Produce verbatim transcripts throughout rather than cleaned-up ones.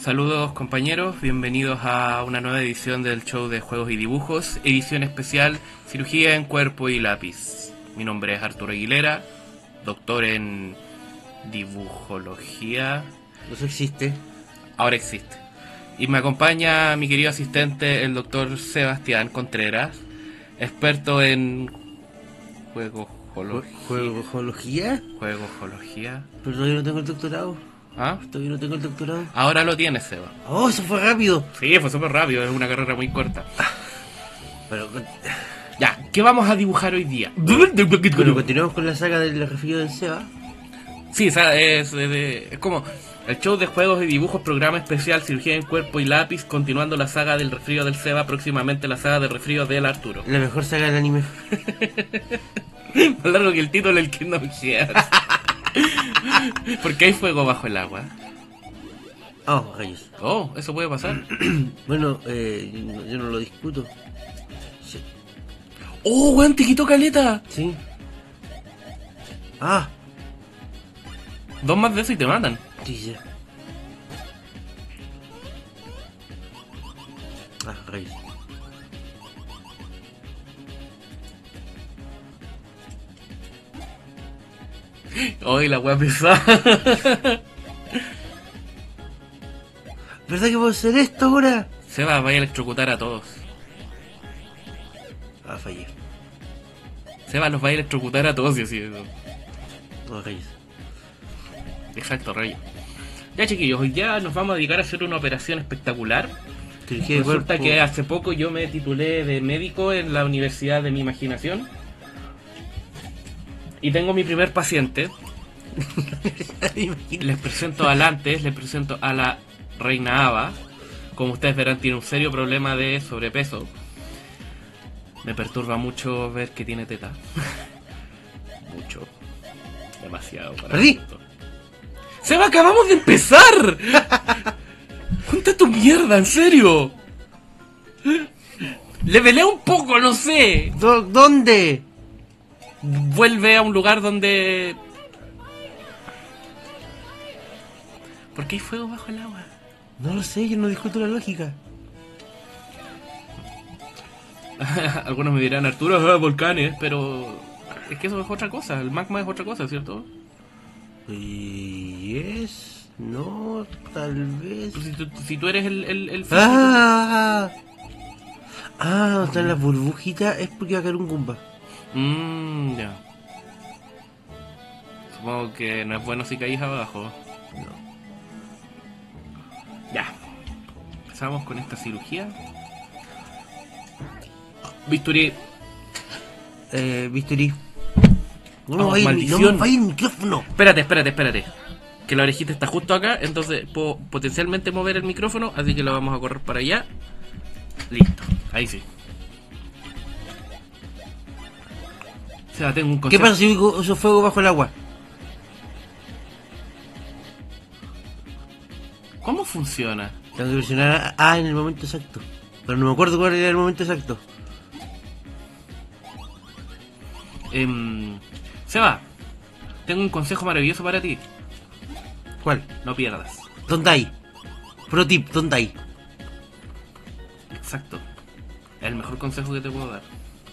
Saludos compañeros, bienvenidos a una nueva edición del show de juegos y dibujos, edición especial Cirugía en Cuerpo y Lápiz. Mi nombre es Arturo Aguilera, doctor en dibujología. Eso existe. Ahora existe. Y me acompaña mi querido asistente, el doctor Sebastián Contreras, experto en juegología. ¿Juegología? Juegología. Pero todavía no tengo el doctorado. ¿Ah? Todavía no tengo el doctorado. Ahora lo tienes, Seba. Oh, eso fue rápido. Sí, fue súper rápido, es una carrera muy corta. Pero, Ya, ¿qué vamos a dibujar hoy día? bueno, continuamos con la saga del referido del Seba. Sí, o sea, es, es, es como el show de juegos y dibujos, programa especial Cirugía en Cuerpo y Lápiz, continuando la saga del resfrío del Seba, próximamente la saga del resfrío del Arturo. La mejor saga del anime. Más largo que el título del Kingdom Hearts. Porque hay fuego bajo el agua. Oh, rayos. Oh, eso puede pasar. Bueno, eh, yo, yo no lo discuto. Sí. Oh, weón, te quitó caleta. Sí. Ah, Dos más de eso y te matan. sí, sí. Ah, rayos. Ay, la wea pesada. ¿Verdad que puedo hacer esto ahora? Seba, vaya a electrocutar a todos. Ah, fallé. Seba los va a electrocutar a todos y así. Oh, rayos. Exacto, rayo. Ya, chiquillos, hoy ya nos vamos a dedicar a hacer una operación espectacular. Cirugía de Resulta cuerpo. que hace poco yo me titulé de médico en la Universidad de mi Imaginación. Y tengo mi primer paciente. Les presento adelante, les presento a la reina Ava. Como ustedes verán, tiene un serio problema de sobrepeso. Me perturba mucho ver que tiene teta. Mucho. Demasiado para ¡Perdí! esto. ¡Seba, acabamos de empezar! ¡Cuenta tu mierda, en serio! Le velé un poco, no sé. ¿Dó- ¿Dónde? Vuelve a un lugar donde... ¿Por qué hay fuego bajo el agua? No lo sé, yo no discuto la lógica. Algunos me dirán, Arturo, ah, volcanes, pero... Es que eso es otra cosa, el magma es otra cosa, ¿cierto? Y es... No, tal vez... Si tú, si tú eres el, el, el físico... ¡Ah! Ah, donde están las burbujitas es porque va a caer un Goomba. Mmm, ya. Supongo que no es bueno si caís abajo. No. Ya. Empezamos con esta cirugía. Bisturí. Eh, bisturí. No, Oh, me va a ir, no maldición. me va a ir el micrófono. Espérate, espérate, espérate. Que la orejita está justo acá, entonces puedo potencialmente mover el micrófono, así que lo vamos a correr para allá. Listo, ahí sí. O sea, tengo un ¿Qué concepto. pasa si uso fuego bajo el agua? ¿Cómo funciona? Tengo que presionar A en el momento exacto. Pero no me acuerdo cuál era el momento exacto. Eh, Seba, tengo un consejo maravilloso para ti. ¿Cuál? No pierdas. ¿Dónde hay? Pro tip, ¿dónde hay? Exacto. Es el mejor consejo que te puedo dar.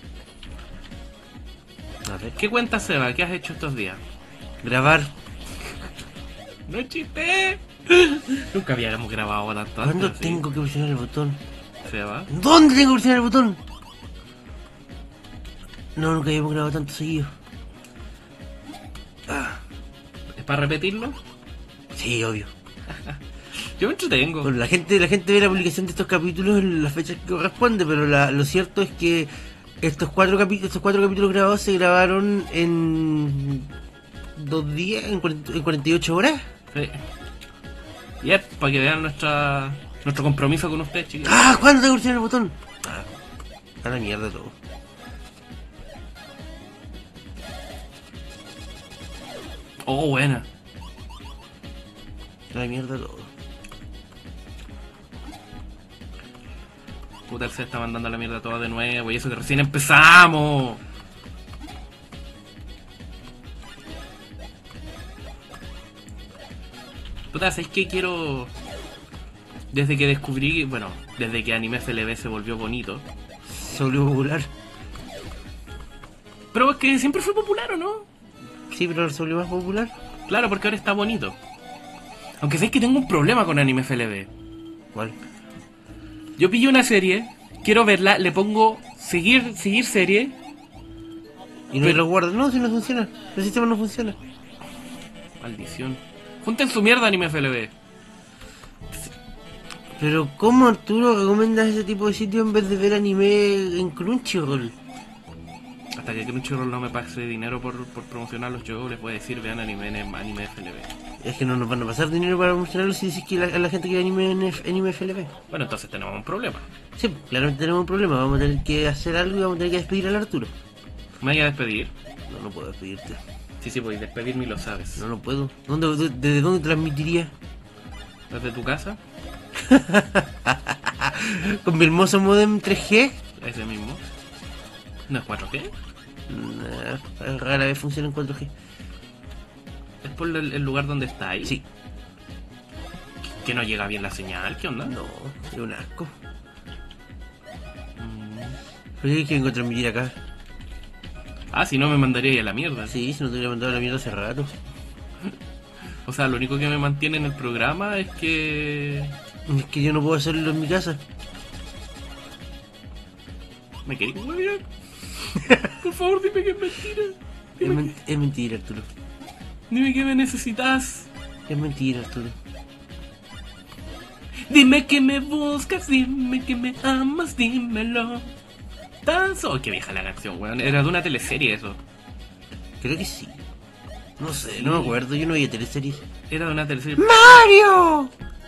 A ver. ¿Qué cuentas, Seba? ¿Qué has hecho estos días? Grabar. No es chiste. Nunca habíamos grabado tanto ¿Cuándo antes, tengo que presionar el botón? ¿sí? Seba. ¿Dónde tengo que presionar el botón? No, nunca habíamos grabado tanto seguido. ¿Es para repetirlo? Sí, obvio. Yo me entretengo. Bueno, la gente, la gente ve la publicación de estos capítulos en las fechas que corresponde, pero la- lo cierto es que estos cuatro capítulos, estos cuatro capítulos grabados se grabaron en dos días, en, cuarenta, en cuarenta y ocho horas. Sí. Y es para que vean nuestra nuestro compromiso con ustedes, chicos. ¡Ah! ¿Cuándo tengo que presionar el botón? Ah, a la mierda todo. Oh, buena. A la mierda todo. Puta, el se está mandando a la mierda toda de nuevo. Y eso que recién empezamos. Puta, ¿sabes qué? Quiero... Desde que descubrí, bueno, desde que Anime F L V se volvió bonito. Se volvió popular. Pero es que siempre fue popular, ¿o no? Sí, pero ahora se volvió más popular. Claro, porque ahora está bonito. Aunque sé que tengo un problema con Anime F L V. ¿Cuál? Yo pillo una serie, quiero verla, le pongo seguir, seguir serie. Y no pero... lo guardas. No, si no funciona. El sistema no funciona. Maldición. Junten su mierda Anime F L V. Pero ¿cómo, Arturo, recomiendas ese tipo de sitio en vez de ver anime en Crunchyroll? Hasta que Crunchyroll no me pase dinero por, por promocionarlos, yo les voy a decir vean anime en Anime F L V. Es que no nos van a pasar dinero para promocionarlo si dices que la, a la gente que ve anime en F- Anime F L V. Bueno, entonces tenemos un problema. Sí, claramente tenemos un problema. Vamos a tener que hacer algo y vamos a tener que despedir al Arturo. ¿Me voy a despedir? No, no puedo despedirte. Sí, sí, voy a despedirme y lo sabes. No, no puedo. ¿Dónde, de- ¿Desde dónde transmitiría? ¿Desde tu casa? ¿Con mi hermoso modem tres G? Ese mismo. ¿No es cuatro G? Nah, rara vez funciona en cuatro G. ¿Es por el, el lugar donde está ahí? Sí. ¿Que, que no llega bien la señal? ¿Qué onda? No, es un asco. Mm. ¿Por qué vengo a transmitir acá? Ah, si no me mandaría a la mierda. Sí, si no te hubiera mandado a la mierda hace rato. O sea, lo único que me mantiene en el programa es que... Es que yo no puedo hacerlo en mi casa. ¿Me queréis huevear? Por favor, dime que es mentira. Es, Dime, men- es mentira, Arturo. dime que me necesitas. Es mentira, Arturo. Dime que me buscas, dime que me amas, dímelo. Tan solo... Qué vieja la canción, weón. Era de una teleserie eso. Creo que sí. No sé, Sí. no me acuerdo. Yo no veía teleseries. Era de una teleserie. ¡Mario!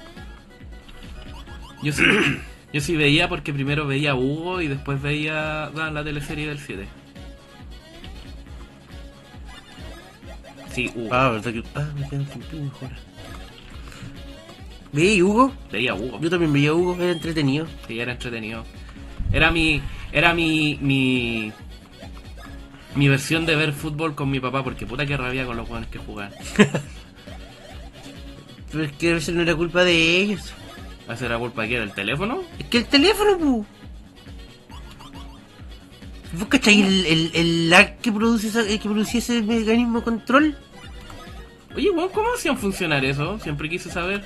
Yo sí, yo sí veía porque primero veía a Hugo y después veía la, la teleserie del siete. Sí, Hugo. Ah, verdad que... Ah, me quedan sin pin, mejor. ¿Veía Hugo? Veía a Hugo. Yo también veía Hugo. Era entretenido. Sí, era entretenido. Era mi... Era mi... mi... Mi versión de ver fútbol con mi papá, porque puta que rabia con los jóvenes que jugaban. Pero es que a veces no era culpa de ellos. ¿Va a ser la culpa que era el teléfono? Es que el teléfono, pu. ¿Vos cachai el, el, el lag que produce esa- que producía ese mecanismo de control? Oye, weón, ¿cómo hacían funcionar eso? Siempre quise saber.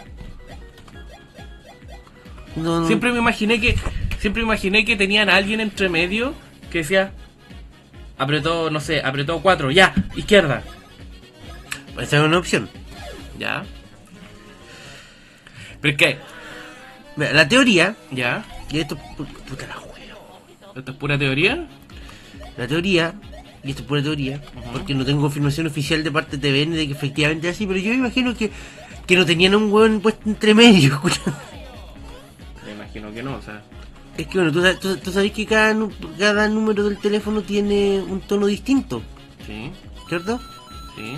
No, no. Siempre me imaginé que... Siempre imaginé que tenían a alguien entre medio que decía... Apretó, no sé, apretó cuatro, ya, izquierda. Esa es una opción. Ya. Pero es que... Mira, la teoría, Ya. y esto pu- puta la juego. ¿Esto es pura teoría? La teoría, y esto es pura teoría, Ujú. porque no tengo confirmación oficial de parte de T V N de que efectivamente es así, pero yo me imagino que, que no tenían a un hueón puesto entre medio. escucha. Me imagino que no, o sea... Es que bueno, tú, sa- tú, tú sabes que cada, nu- cada número del teléfono tiene un tono distinto, Sí, ¿cierto? sí.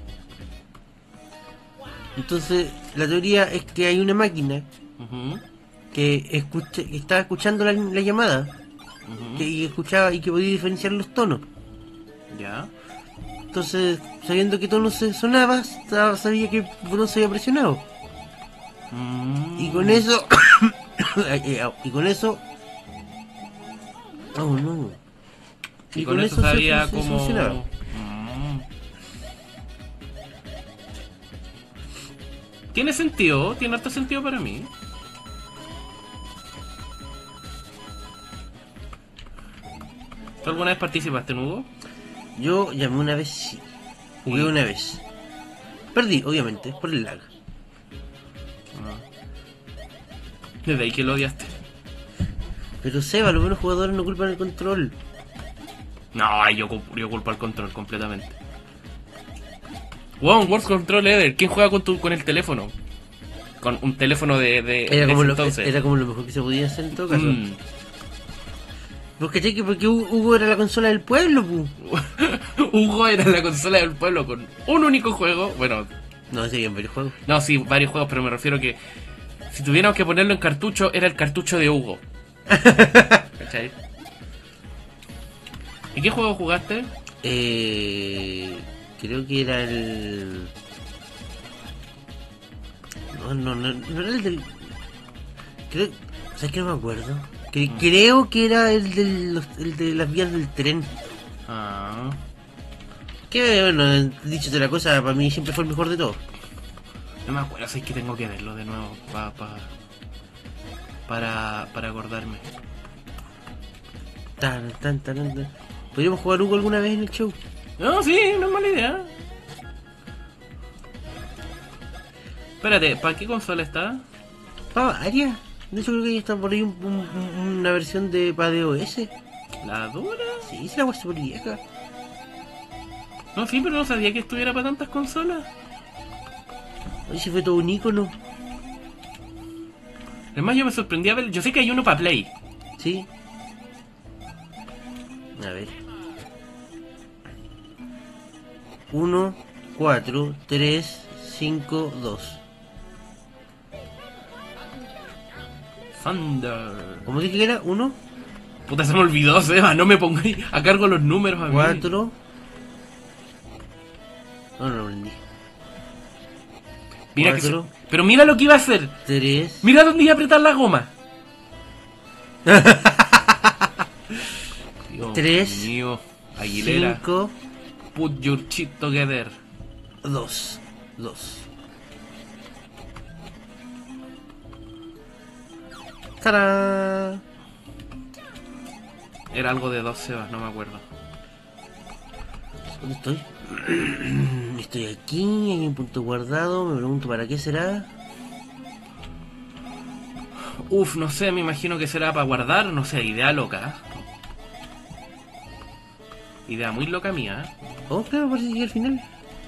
Entonces, la teoría es que hay una máquina Ujú, que, escucha, que estaba escuchando la, la llamada ujú. que, y escuchaba y que podía diferenciar los tonos. Ya. Entonces, sabiendo qué tono se sonaba, sa- sabía que botón se había presionado. Mm. Y con eso... y con eso... Oh, no. Y con, eso, sabía se- se cómo... solucionaba. Mm. Tiene sentido, tiene harto sentido para mí. ¿Tú alguna vez participaste en Hugo? Yo llamé una vez, sí. Jugué Sí. una vez. Perdí, obviamente, por el lag. Desde ahí que lo odiaste. Pero Seba, los buenos jugadores no culpan el control. No, yo, cu- yo culpo al control completamente. Wow, Worst Control Ever. ¿Quién juega con tu con el teléfono? Con un teléfono de, de, Era de como, ese lo, entonces. era como lo mejor que se podía hacer en todo caso. Mm. ¿Vos cachai que porque Hugo Hugo era la consola del pueblo, pu? Hugo era la consola del pueblo con un único juego. Bueno, No, serían varios juegos. no, sí, varios juegos, pero me refiero que si tuviéramos que ponerlo en cartucho, era el cartucho de Hugo. ¿Cachai? ¿Y qué juego jugaste? Eh, creo que era el... No, no, no, no era el del... Creo, ¿sabes que no me acuerdo? Que, mm. Creo que era el de, los, el de las vías del tren. Ah. Que bueno, dicho de la cosa, para mí siempre fue el mejor de todos. No me acuerdo, si es que tengo que verlo de nuevo pa, pa, para, para acordarme. Tan, tan, tan, tan. ¿Podríamos jugar Hugo alguna vez en el show? No, sí, no es mala idea. Espérate, ¿para qué consola está? Para varias. De hecho creo que ya está por ahí un, un, una versión de para D O S. ¿La dura? Sí, es la wea super vieja. No, sí, pero no sabía que estuviera para tantas consolas. Oye, si fue todo un icono. Es más, yo me sorprendí a ver. Yo sé que hay uno para Play. Sí. A ver. uno, cuatro, tres, cinco, dos. Thunder. ¿Cómo dije que era? ¿uno? Puta, se me olvidó, Seba. No me pongáis a cargo los números a mí. cuatro. No, no lo aprendí. Mira que se... Pero mira lo que iba a hacer. tres. Mira dónde iba a apretar la goma. tres. Mío. Aguilera. cinco. Put your shit together. dos. dos. ¡Tarán! Era algo de dos Sebas, no me acuerdo. ¿Dónde estoy? Estoy aquí, hay un punto guardado, me pregunto para qué será. Uf, no sé, me imagino que será para guardar, no sé, idea loca. Idea muy loca mía. Oh, claro, parece que al final.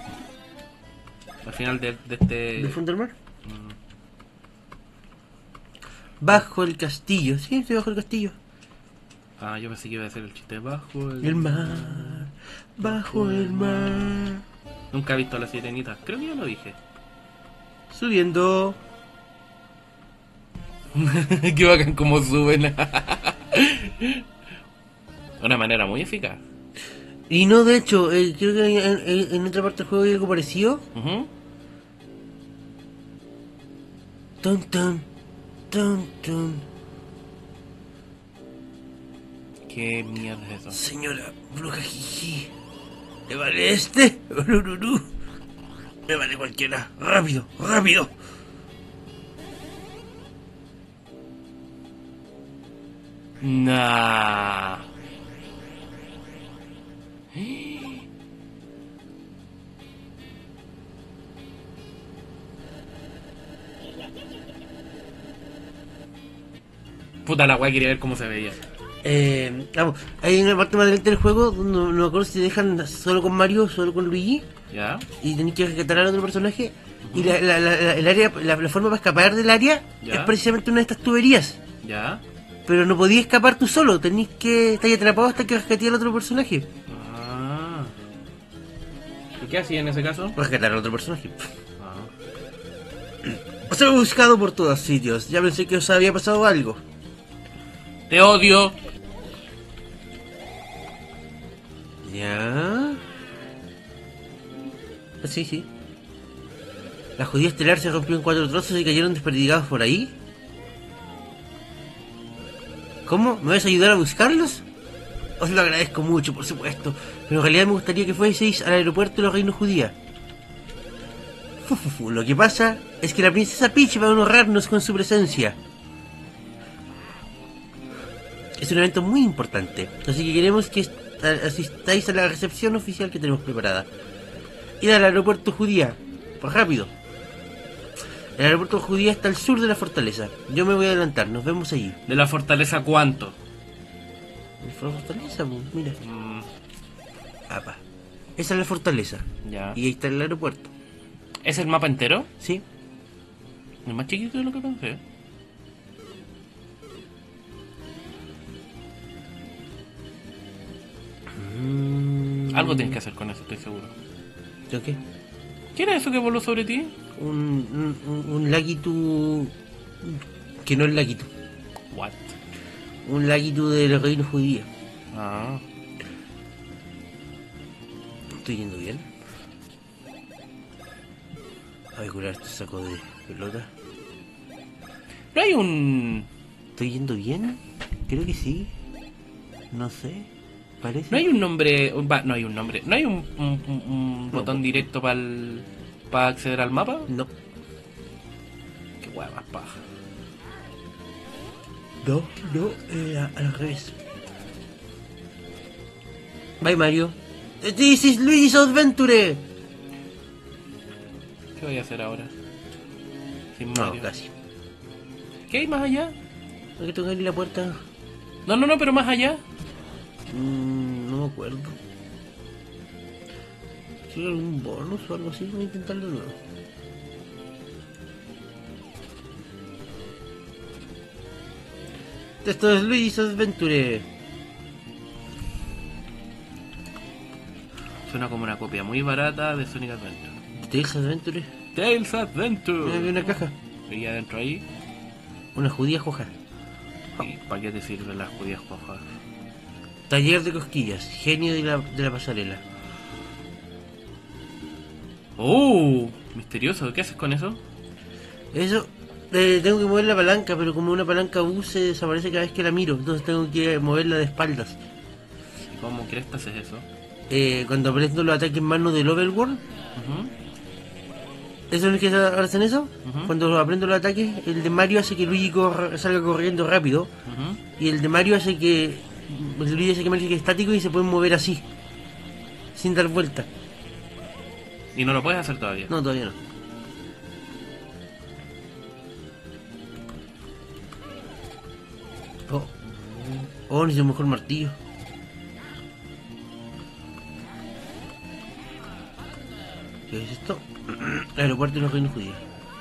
Al final de, de este... ¿De fondo del mar? Mm. Bajo el castillo, sí, estoy bajo el castillo. Ah, yo pensé que iba a ser el chiste bajo el... El mar, bajo el mar. Nunca he visto a la sirenita, creo que ya lo dije. Subiendo. Qué bacán como suben. Una manera muy eficaz. Y no, de hecho, eh, creo que en, en, en otra parte del juego hay algo parecido. Uh-huh. Tun, tun, tun, tun. ¿Qué mierda es eso? Señora bruja jiji, ¿me vale este? Ururú. Me vale cualquiera. Rápido, rápido. Nah. Puta la weá, quería ver cómo se veía. Eh, vamos, hay una parte más adelante del juego donde no me acuerdo si te dejan solo con Mario o solo con Luigi. Ya. Y tenés que rescatar al otro personaje. Uh-huh. Y la, la, la, el área, la, la forma para escapar del área ¿Ya? Es precisamente una de estas tuberías. Ya. Pero no podías escapar tú solo, tenés que estar atrapado hasta que rescaté al otro personaje. Ah. ¿Y qué hacía en ese caso? Rescatar al otro personaje. Ah. Os he buscado por todos sitios, ya pensé que os había pasado algo. Te odio. Ya. Sí, sí. La judía estelar se rompió en cuatro trozos y cayeron desperdigados por ahí. ¿Cómo? ¿Me vas a ayudar a buscarlos? Os lo agradezco mucho, por supuesto. Pero en realidad me gustaría que fueseis al aeropuerto de los reinos judías. Fufufu, lo que pasa es que la princesa Peach va a honrarnos con su presencia. Es un evento muy importante, así que queremos que asistáis a la recepción oficial que tenemos preparada. Ir al aeropuerto judía, pues rápido. El aeropuerto judía está al sur de la fortaleza. Yo me voy a adelantar, nos vemos allí. ¿De la fortaleza cuánto? ¿De la fortaleza? Pues, mira. Mm. Apa. Esa es la fortaleza. Ya. Y ahí está el aeropuerto. ¿Es el mapa entero? Sí. Es más chiquito de lo que pensé. Mm. Algo tienes que hacer con eso, estoy seguro. ¿Yo qué? ¿Qué era eso que voló sobre ti? Un, un, un laguito que no es laguito. What? Un laguito de los reinos judíos. Ah. ¿Estoy yendo bien? A ver, curar este saco de pelota. ¿No hay un... ¿Estoy yendo bien? Creo que sí. No sé. Parece. ¿No hay un nombre... un va- no hay un nombre... ¿No hay un, un- un- un No. botón directo para para acceder al mapa? No. Qué hueá más paja. No, no, eh, al revés. Bye Mario. This is Luigi's Adventure. ¿Qué voy a hacer ahora? Sin No, Mario. casi. ¿Qué hay más allá? ¿Hay que tocarle la puerta? No, no, no, pero más allá. Mm, no me acuerdo. ¿Tiene algún bonus o algo así? Voy a intentarlo de nuevo. Esto es Luigi's Adventure. Suena como una copia muy barata de Sonic Adventure. Tails Adventure. Tales Mira, Adventure. había una caja. Y adentro ahí. Una judía coja. ¿Y para qué te sirven las judías cojas? Taller de cosquillas. Genio de la, de la pasarela. ¡Oh! Misterioso. ¿Qué haces con eso? Eso, eh, tengo que mover la palanca, pero como una palanca U se desaparece cada vez que la miro, entonces tengo que moverla de espaldas. ¿Cómo crees que haces eso? Eh, cuando aprendo los ataques en mano del Overworld, Ujú. ¿eso es lo que hacen eso? Ujú. Cuando aprendo los ataques, el de Mario hace que Luigi corra- salga corriendo rápido, Ujú. y el de Mario hace que... el de Luigi hace que Mario quede estático y se pueden mover así, sin dar vuelta. Y no lo puedes hacer todavía. No, todavía no. Oh, oh, necesito un mejor martillo. ¿Qué es esto? Aeropuerto de los Reinos Judíos.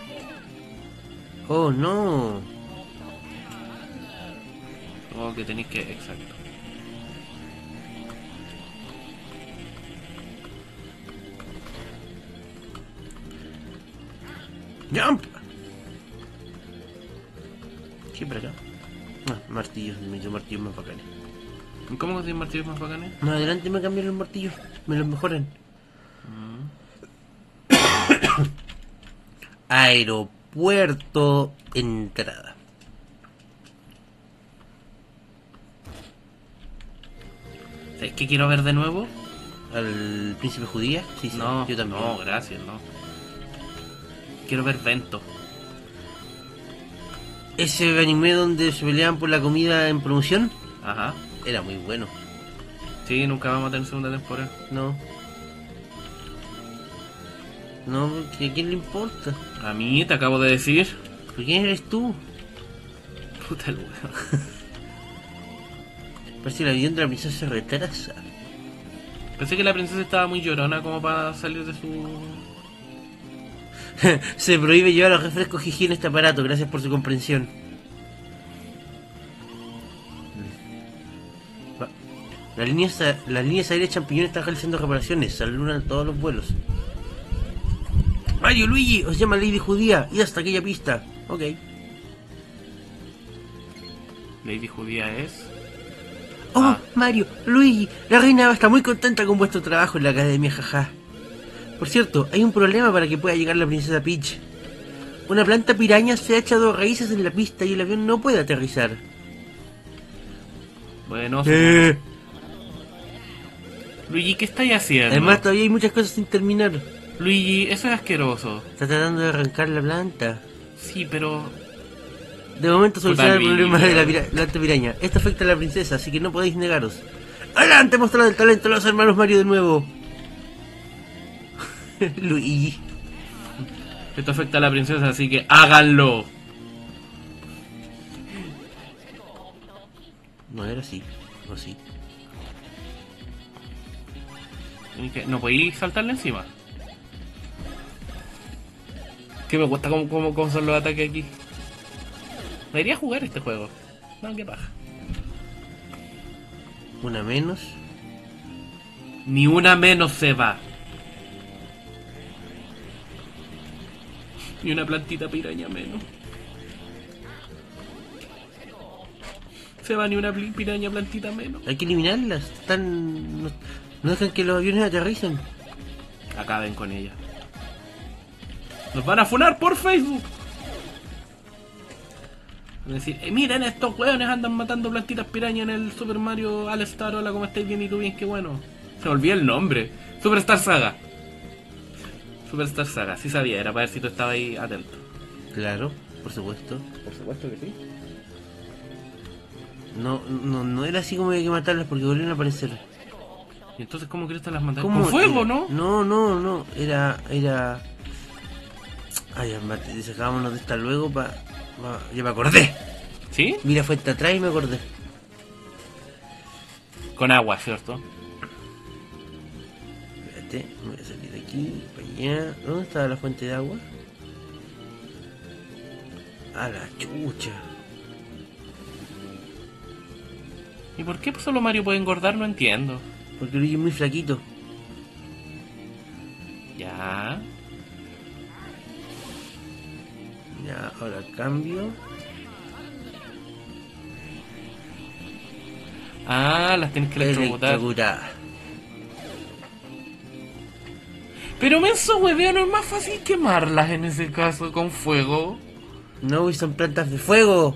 Oh, no. Supongo que tenéis que... Exacto. Jump. ¿Qué por acá? Ah, martillos, me hizo martillos más bacanes. ¿Y cómo consigues martillos más bacanes? Más adelante me cambiaron los martillos, me los mejoran. Mm. Aeropuerto, entrada. ¿Sabes qué quiero ver de nuevo? ¿Al príncipe judía? Sí, sí, No, yo también. no, gracias, no. Quiero ver Vento. Ese anime donde se peleaban por la comida en promoción Ajá. era muy bueno. Sí, nunca vamos a tener segunda temporada. No. No, porque ¿a quién le importa? A mí te acabo de decir. ¿Pero quién eres tú? Puta el weón. Parece que el avión de la princesa se retrasa. Pensé que la princesa estaba muy llorona como para salir de su... Se prohíbe llevar los refrescos Jiji en este aparato, gracias por su comprensión. Va. Las líneas, a- las líneas aéreas champiñones están realizando reparaciones, saludan todos los vuelos. Mario, Luigi, os llama Lady Judía, y hasta aquella pista. Ok. Lady Judía es... Oh, Ah. Mario, Luigi, la reina Ava está muy contenta con vuestro trabajo en la academia, jaja. Por cierto, hay un problema para que pueda llegar la princesa Peach. Una planta piraña se ha echado raíces en la pista y el avión no puede aterrizar. Bueno, Eh. Luigi, ¿qué estáis haciendo? Además, todavía hay muchas cosas sin terminar. Luigi, eso es asqueroso. Está tratando de arrancar la planta. Sí, pero... De momento soluciona el Puta, problema Luigi. de la pira- planta piraña. Esto afecta a la princesa, así que no podéis negaros. ¡Adelante, mostrad el talento de los hermanos Mario de nuevo! Luigi. Esto afecta a la princesa, así que háganlo. No era así, no así. Tenéis que- No podéis saltarle encima. Que me cuesta cómo, cómo, cómo son los ataques aquí. Debería jugar este juego. No, qué paja. Una menos. Ni una menos se va. Ni una plantita piraña menos. Se va ni una pli- piraña plantita menos. Hay que eliminarlas. Están. No, no dejan que los aviones aterricen. Acaben con ella. Nos van a funar por Facebook. Decir, eh, miren, estos hueones andan matando plantitas piraña en el Super Mario All Star. Hola, ¿cómo estáis? Bien, y tú bien, qué bueno. Se me olvidó el nombre. Superstar Saga. Superstar Saga, sí sabía, era para ver si tú estabas ahí atento. Claro, por supuesto. Por supuesto que sí. No, no, no era así como había que matarlas porque volvieron a aparecer. ¿Y entonces cómo crees que las mataste? ¿Cómo? Con fuego, Era- ¿no? No, no, no. Era. Era. Ay, mate, desacámonos de esta luego para. Pa, ya me acordé. ¿Sí? Mira, fue hasta atrás y me acordé. Con agua, ¿cierto? Espérate, me voy a salir de aquí, para allá. ¿Dónde estaba la fuente de agua? A la chucha. ¿Y por qué solo Mario puede engordar? No entiendo. Porque Luigi es muy flaquito. Ya. Ya, ahora cambio. Ah, las tienes que electrocutar. Electrocutada. Pero menso hueveo, no es más fácil quemarlas en ese caso con fuego. No, y son plantas de fuego.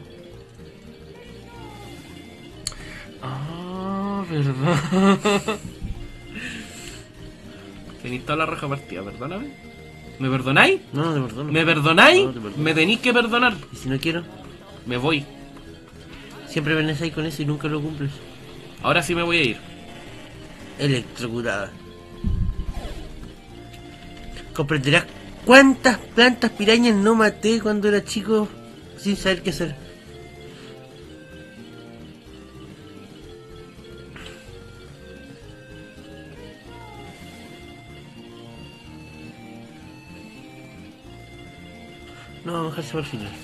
Ah, verdad. Tenéis toda la raja partida, perdóname. ¿Me perdonáis? No, no te perdono. ¿Me perdonáis? No, te perdono. Me tenéis que perdonar. Y si no quiero, Me voy. siempre vienes ahí con eso y nunca lo cumples. Ahora sí me voy a ir. Electrocutada. Comprenderás cuántas plantas pirañas no maté cuando era chico sin saber qué hacer. No, vamos a dejarse para el final.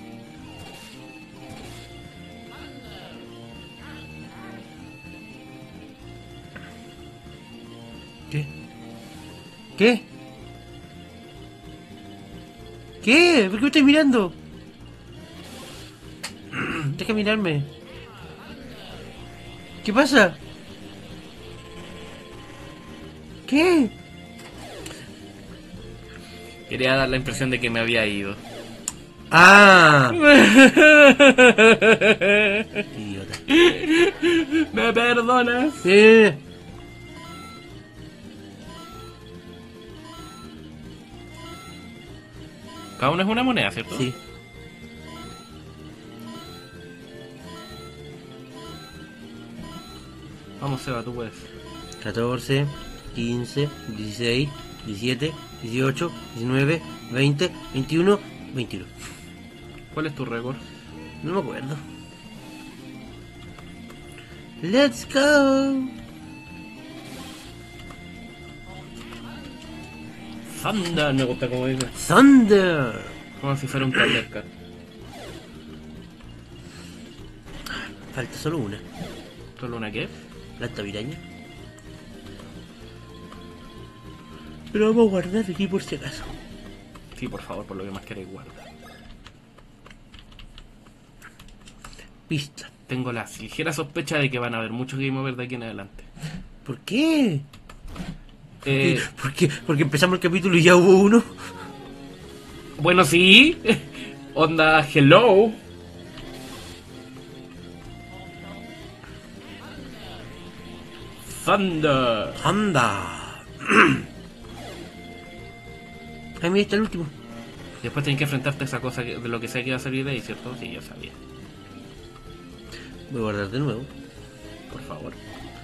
¿Qué? ¿Qué? ¿Qué? ¿Por qué me estás mirando? Deja mirarme. ¿Qué pasa? ¿Qué? Quería dar la impresión de que me había ido. ¡Ah! Idiota. ¿Me perdonas? Sí. Cada uno es una moneda, ¿cierto? Sí. Vamos, Seba, tú puedes. catorce, quince, dieciséis, diecisiete, dieciocho, diecinueve, veinte, veintiuno, veintiuno. ¿Cuál es tu récord? No me acuerdo. Let's go. Thunder, me gusta como dice. Thunder. Como si fuera un Thundercat. Falta solo una. ¿Solo una qué? Planta piraña. Pero vamos a guardar aquí por si acaso. Sí, por favor, por lo que más queréis guardar. Pista. Tengo la ligera sospecha de que van a haber muchos Game Over de aquí en adelante. ¿Por qué? Eh, ¿Por qué? Porque empezamos el capítulo y ya hubo uno. bueno, sí. Onda, hello. Thunder. Anda. Ahí mira, está el último. Después tenés que enfrentarte a esa cosa que- de lo que sea que iba a salir de ahí, ¿cierto? Sí, yo sabía. Voy a guardar de nuevo. Por favor.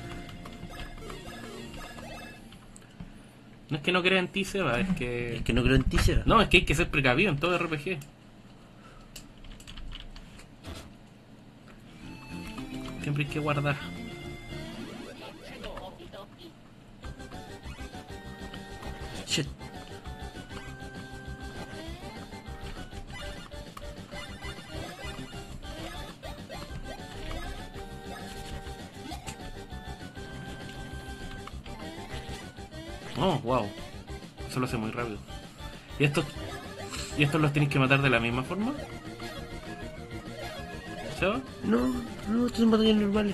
No es que no crea en ti, Seba, es que... Es que no creo en ti, Seba. No, es que hay que ser precavido en todo R P G. Siempre hay que guardar. Shit. Oh, wow. Eso lo hace muy rápido. ¿Y estos, ¿Y estos los tenéis que matar de la misma forma? ¿Seba? No, no, estos son batallas normales.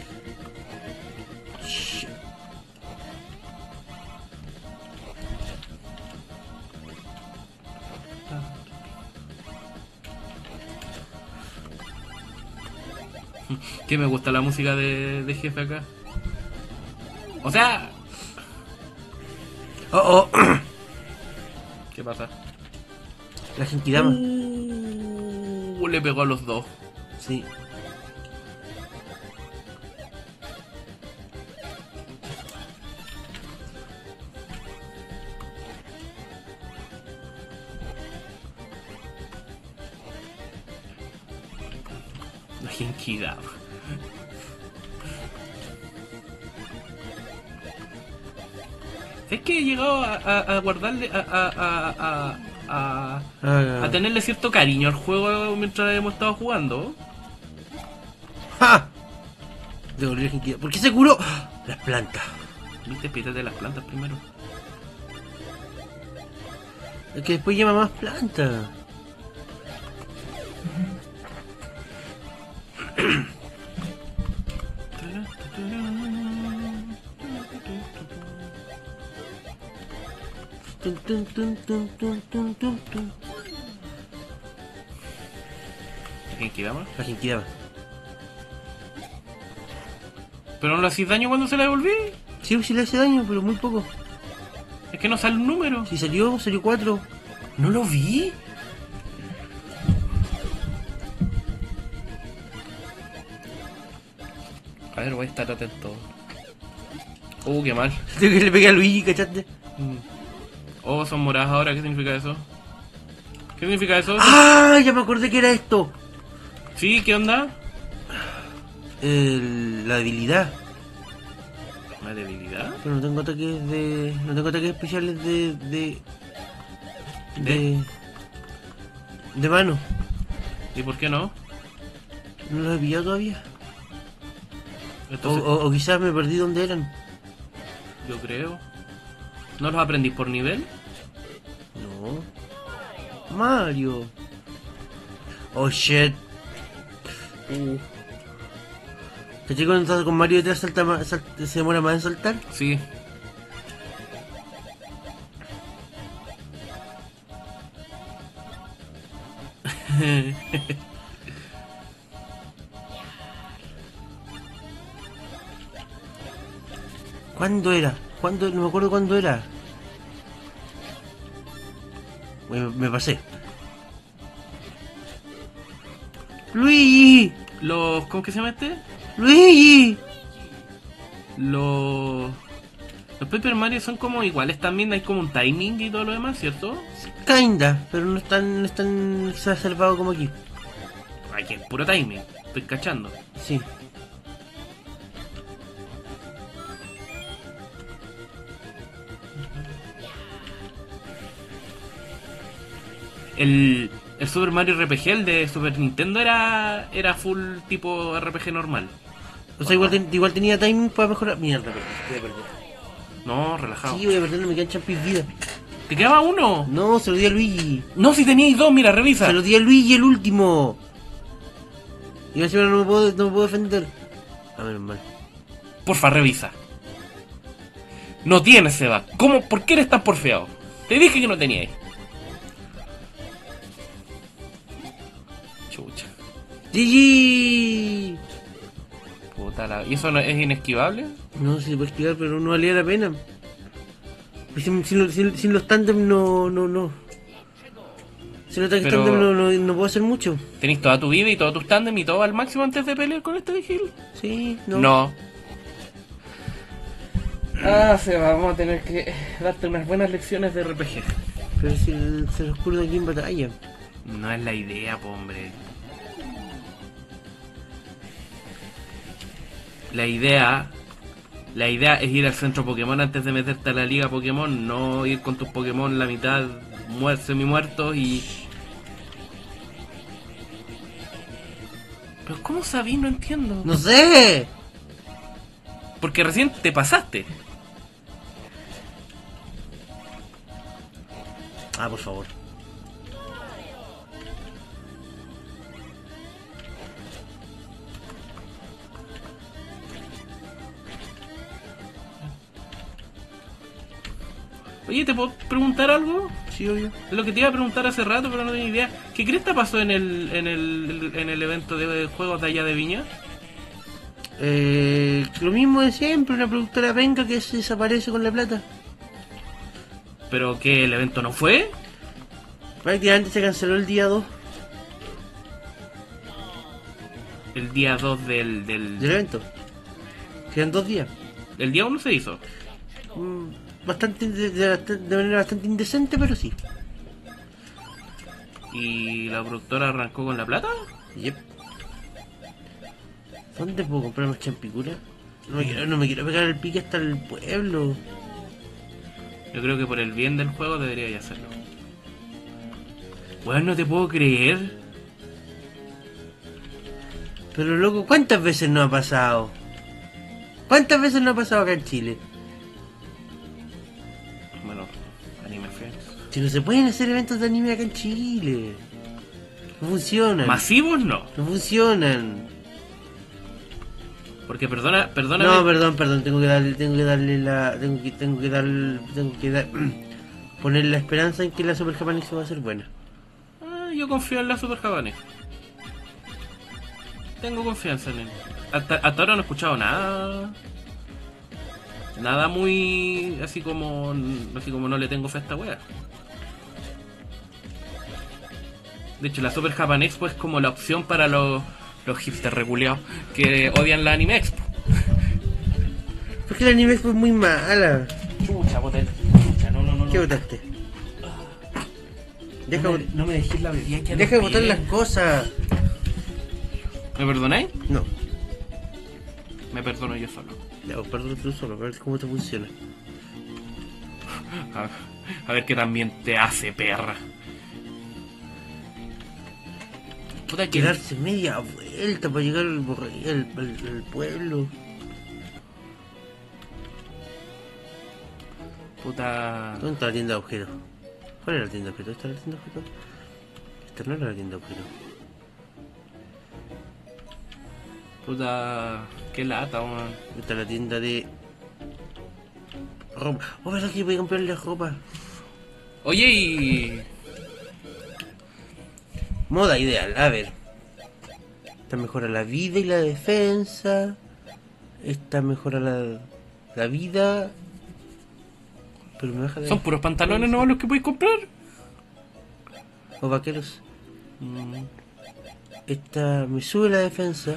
Shit. Que me gusta la música de, de jefe acá. O sea... Oh, oh. ¿Qué pasa? La Genkidama. Uh, le pegó a los dos. Sí. La Genkidama. Es que he llegado a, a, a guardarle, a, a, a, a, a, Ah, a tenerle cierto cariño al juego mientras hemos estado jugando. ¡Ja! Devolví la Genkidama. ¿Por qué se curó? Las plantas. Viste, pítate las plantas primero. Es que después llama más plantas. Tun, tun, tun, tun, tun, tun, tun, tun. ¿La Genkidama? La Genkidama. ¿Pero no le hacís daño cuando se la devolví? Sí, sí le hace daño, pero muy poco. Es que no sale un número. Si salió, salió cuatro. ¿No lo vi? A ver, voy a estar atento. Uh, qué mal. Tengo que le pegué a Luigi, ¿cachaste? Mm. Oh, son moradas ahora, ¿qué significa eso? ¿Qué significa eso? ¡Ah! Ya me acordé que era esto. Sí, ¿qué onda? El- la debilidad. ¿Una debilidad? Pero no tengo ataques de. No tengo ataques especiales de. de. ¿De? de, de mano. ¿Y por qué no? No los he pillado todavía. O, Entonces, o- o quizás me perdí donde eran. yo creo. ¿No los aprendí por nivel? No. Mario. Oh shit. Uh. ¿Cachai cuando estás con Mario detrás salta más, salta- se demora más en saltar? Sí. ¿Cuándo era? ¿Cuándo? No me acuerdo cuándo era. Me, me pasé. Luigi. Los... ¿Cómo que se llama este? Luigi. Los... Los Paper Mario son como iguales también, hay como un timing y todo lo demás, ¿cierto? Kinda, pero no están, no están exacerbados como aquí. Aquí es puro timing, estoy cachando. Sí. El, el Super Mario R P G, el de Super Nintendo, era era full tipo R P G normal. O sea, igual, ten- igual tenía timing para mejorar. Mierda, pero voy a perder. No, relajado. Sí, voy a perder, no me quedan champis vida. ¿Te quedaba uno? No, se lo di a Luigi. No, si teníais dos, mira, revisa. Se lo di a Luigi el último. Y encima no me puedo, no me puedo defender. A menos mal. Porfa, revisa. No tienes, Seba. ¿Cómo? ¿Por qué eres tan porfeado? Te dije que no teníais. Chucha. G G. Puta la... ¿Y eso no es inesquivable? No, se puede explicar, pero no valía la pena. Pues sin, sin, lo- sin- sin los tándem no, no, no. Sin los ataques Pero- tándem no, no, no puedo hacer mucho. ¿Tenéis toda tu vida y todos tus tándem y todo al máximo antes de pelear con este vigil? Sí, no. No. Ah, Seba, vamos a tener que darte unas buenas lecciones de R P G. Pero si el- se los curo aquí en batalla. No es la idea, po, hombre. La idea... La idea es ir al centro Pokémon antes de meterte a la liga Pokémon, no ir con tus Pokémon la mitad muer semi muertos y... Pero ¿cómo sabí? No entiendo. ¡No sé! Porque recién te pasaste. Ah, por favor. Oye, ¿te puedo preguntar algo? Sí, obvio. Es lo que te iba a preguntar hace rato, pero no tenía idea. ¿Qué crees que pasó en el, en el, en el evento de juegos de allá de Viña? Eh, lo mismo de siempre, una productora venga que se desaparece con la plata. ¿Pero qué? ¿El evento no fue? Prácticamente se canceló el día dos El día dos del... del del... evento. Quedan dos días. El día uno se hizo. Mm, Bastante de, de- de manera bastante indecente, pero sí. ¿Y la productora arrancó con la plata? Yep. ¿Dónde puedo comprar más champicura? No me quiero, no me quiero pegar el pique hasta el pueblo. Yo creo que por el bien del juego debería ya hacerlo. Bueno, no te puedo creer. Pero loco, ¿cuántas veces no ha pasado? ¿Cuántas veces no ha pasado acá en Chile? Bueno, Anime Friends. Si no se pueden hacer eventos de anime acá en Chile. No funcionan. Masivos no. No funcionan. Porque perdona, perdóname. No, perdón, perdón, tengo que darle, tengo que darle la, tengo que, tengo que darle, tengo que dar, poner la esperanza en que la Super Japanese va a ser buena. Ah, yo confío en la Super Japanese. Tengo confianza en él. Hasta, hasta ahora no he escuchado nada. Nada muy así como así como no le tengo fe a esta wea. De hecho, la Super Japan Expo es como la opción para los, los hipsters reculeados que odian la Anime Expo. Porque el anime fue muy mala. Chucha, boté. Chucha, no, no, no. ¿Qué no. votaste? Deja, No me, bot- no me dejes la bebida que deja de botar las cosas. ¿Me perdonáis? No, Me perdono yo solo. ya, vos perdón tú solo, a ver cómo te funciona. A, a ver qué también te hace, perra. Puta que... Quedarse media vuelta para llegar al, borre- al, al- al pueblo. Puta... ¿Dónde está la tienda de objetos? ¿Cuál era la tienda de objetos? ¿Esta era la tienda de objetos? Esta no era la tienda de objetos. Puta... Qué lata, man. Esta es la tienda de ropa. Oh, ¿verdad que voy a comprarle ropa? Oye, y... Moda ideal, a ver. Esta mejora la vida y la defensa. Esta mejora la, la vida. Pero me baja de... ¿Son puros pantalones nuevos los que podéis comprar? O vaqueros. Mm. Esta me sube la defensa.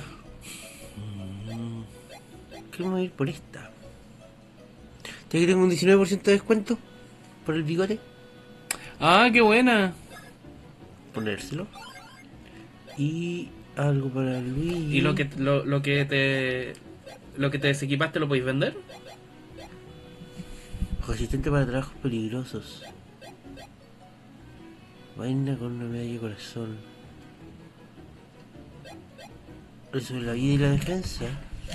Queremos ir por esta. ¿Te que tengo un diecinueve por ciento de descuento? Por el bigote. Ah, qué buena. Ponérselo. Y algo para Luis. ¿Y lo que lo, lo que te lo que te desequipaste lo podéis vender? Resistente para trabajos peligrosos. Vaina con una medalla de corazón. Eso es la vida y la defensa.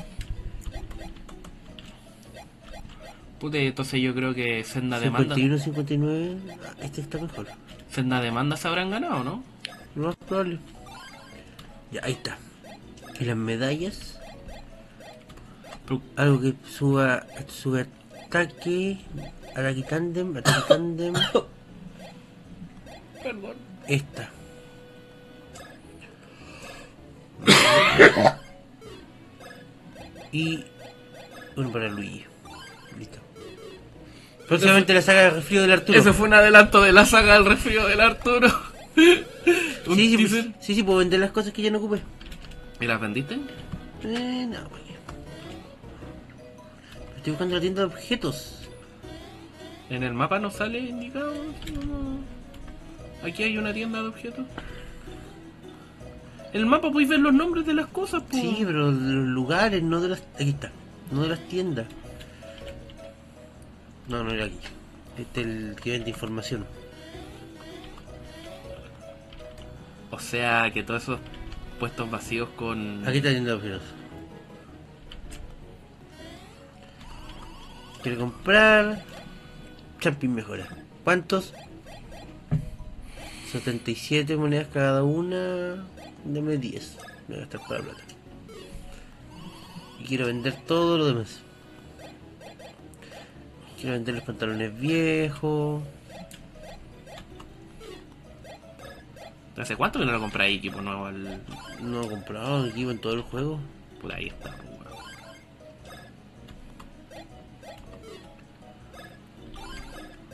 Puta, entonces yo creo que Senda Demanda cincuenta y uno cincuenta y nueve. Ah, este está mejor. Senda Demanda se habrán ganado, ¿no? Lo más probable. Ya, ahí está. Y las medallas. Pero- Algo que suba, suba ataque. Ataque tandem. Ataque tandem. Perdón. Esta. Y uno para Luigi. Listo. Próximamente la saga de resfrío del Arturo. Ese fue un adelanto de la saga del resfrío del Arturo. Un Sí, sí, teaser. pues, sí, sí, puedo vender las cosas que ya no ocupé. ¿Y las vendiste? Eh, no, pues. Estoy buscando la tienda de objetos. En el mapa no sale indicado. No. Aquí hay una tienda de objetos. En el mapa podéis ver los nombres de las cosas, po. Sí, pero de los lugares, no de las... Aquí está. No de las tiendas. No, no era aquí. Este es el que vende información. O sea que todos esos puestos vacíos con... Aquí está la tienda de objetos. Quiero comprar... Champín mejora. ¿Cuántos? setenta y siete monedas cada una. Dame diez. Me voy a gastar toda la plata. Y quiero vender todo lo demás. Quiero vender los pantalones viejos. ¿Hace cuánto que no lo compráis equipo nuevo? Al... No he comprado equipo en todo el juego. Por ahí está, po, weón.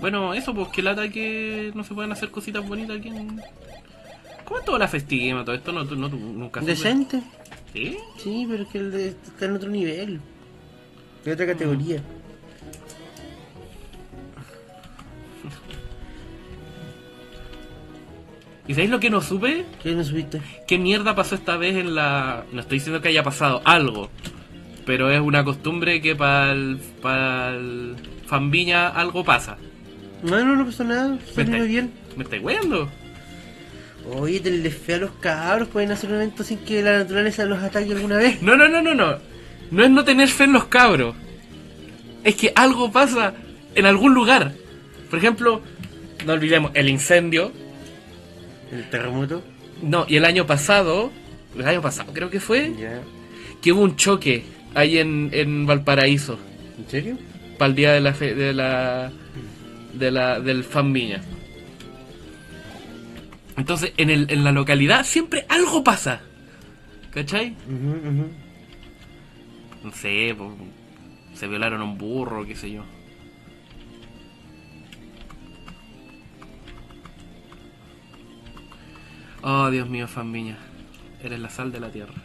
Bueno, eso, pues que lata que no se pueden hacer cositas bonitas aquí en... ¿Cómo es toda la festiva? Todo esto no, no, no nunca supe. ¿Decente? ¿Sí? Sí, pero es que el de está en otro nivel. De otra categoría. ¿Y sabéis lo que no supe? ¿Qué no subiste? ¿Qué mierda pasó esta vez en la...? No estoy diciendo que haya pasado algo, pero es una costumbre que para el, para el Fanviña algo pasa. No, no, no pasó nada. Salió muy bien. ¿Me estáis weando? Oye, tenle fe a los cabros. Pueden hacer un evento sin que la naturaleza los ataque alguna vez. No, no, no, no, no. No es no tener fe en los cabros. Es que algo pasa en algún lugar. Por ejemplo, no olvidemos el incendio. ¿El terremoto? No, y el año pasado, el año pasado creo que fue, Ya. que hubo un choque ahí en, en Valparaíso. ¿En serio? Para el día de la fe, de la de la del Fanviña. Entonces, en el en la localidad siempre algo pasa. ¿Cachai? Uh-huh, uh-huh. No sé, po, se violaron a un burro, qué sé yo. Oh, Dios mío, Fanviña. Eres la sal de la tierra.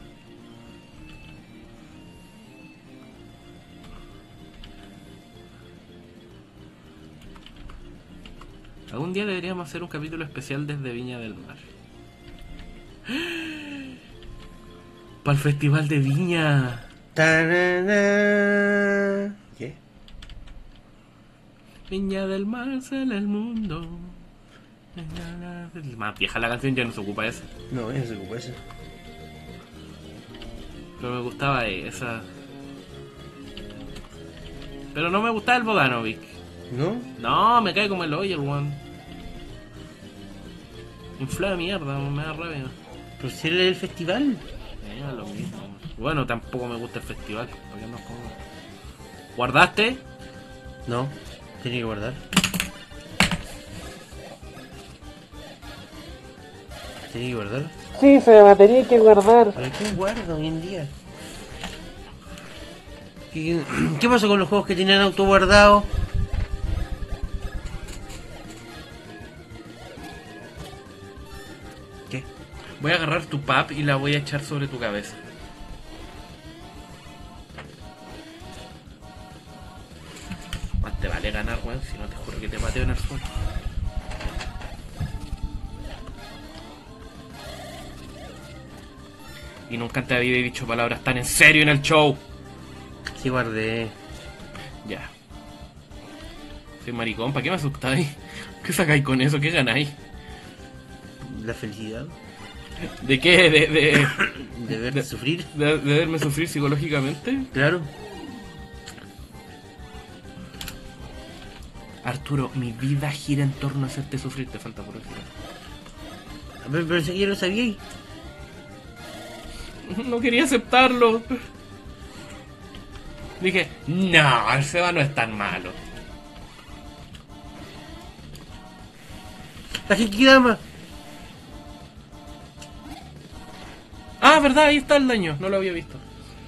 Algún día deberíamos hacer un capítulo especial desde Viña del Mar. Para el Festival de Viña. Ta-na-na. ¿Qué? Viña del Mar sale el mundo. Más vieja la canción, ya no se ocupa esa. No, ya se ocupa eso. Pero me gustaba esa. Pero no me gustaba el Bogdanovic. ¿No? No, me cae como el hoyo, weón. Infla de mierda, me da rabia. Pero si era el festival. Eh, lo mismo. Bueno, tampoco me gusta el festival. ¿Por qué no como? ¿Guardaste? No, tiene que guardar. ¿Tiene que guardar? Sí, se me tenía que guardar. ¿Para qué guardo hoy en día? ¿Qué, qué pasó con los juegos que tenían auto guardado? ¿Qué? Voy a agarrar tu pap y la voy a echar sobre tu cabeza. Más te vale ganar, weón, si no te juro que te pateo en el suelo. Y nunca te había dicho palabras tan en serio en el show. Sí, guardé. Ya. Soy maricón, ¿para qué me asustáis? ¿Qué sacáis con eso? ¿Qué ganáis? La felicidad ¿De qué? ¿De, de, de verte de- sufrir. de, de verme sufrir psicológicamente? Claro. Arturo, mi vida gira en torno a hacerte sufrir, te falta por decir. Pero pensé que ya lo sabíais. No quería aceptarlo. Dije, no, el Seba no es tan malo. La Genkidama. Ah, verdad, ahí está el daño, no lo había visto.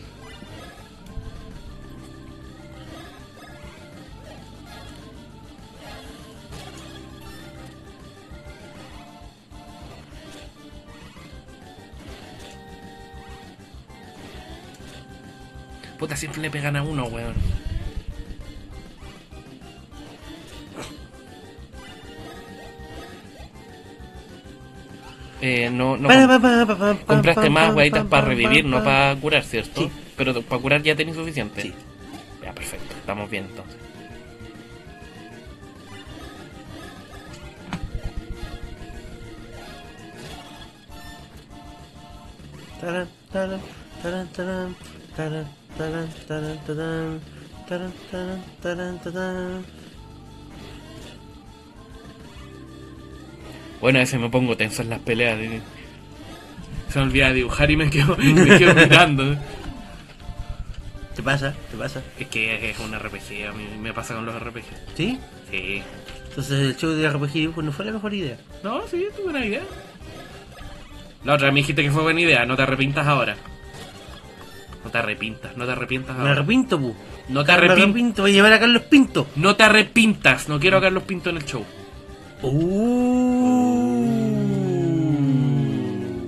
Puta, siempre le pegan a uno, weón. Eh, no, no Pa, com- pa, pa, pa, pa, pa, compraste pa, más pa, guaitas pa, para pa, revivir, pa, no pa. para curar, ¿cierto? Sí. Pero para curar ya tenéis suficiente. Sí. Ya, perfecto, estamos bien entonces. Taran, taran, taran, taran, taran, taran, taran, taran, taran, taran, taran, taran. Bueno, a veces me pongo tenso en las peleas. y- Se me olvida dibujar y me quedo, me quedo mirando. ¿Te pasa? ¿Te pasa? Es que es un R P G, a mí me pasa con los R P G. ¿Sí? Sí. Entonces el show de R P G dibujos no fue la mejor idea. No, sí, es buena idea. La otra me dijiste que fue buena idea, no te arrepientas ahora. No te arrepintas, no te arrepientas Me ahora. arrepiento, pu. No te Me arrepintas. arrepiento, voy a llevar a Carlos Pinto. No te arrepintas. No quiero a Carlos Pinto en el show. Uh.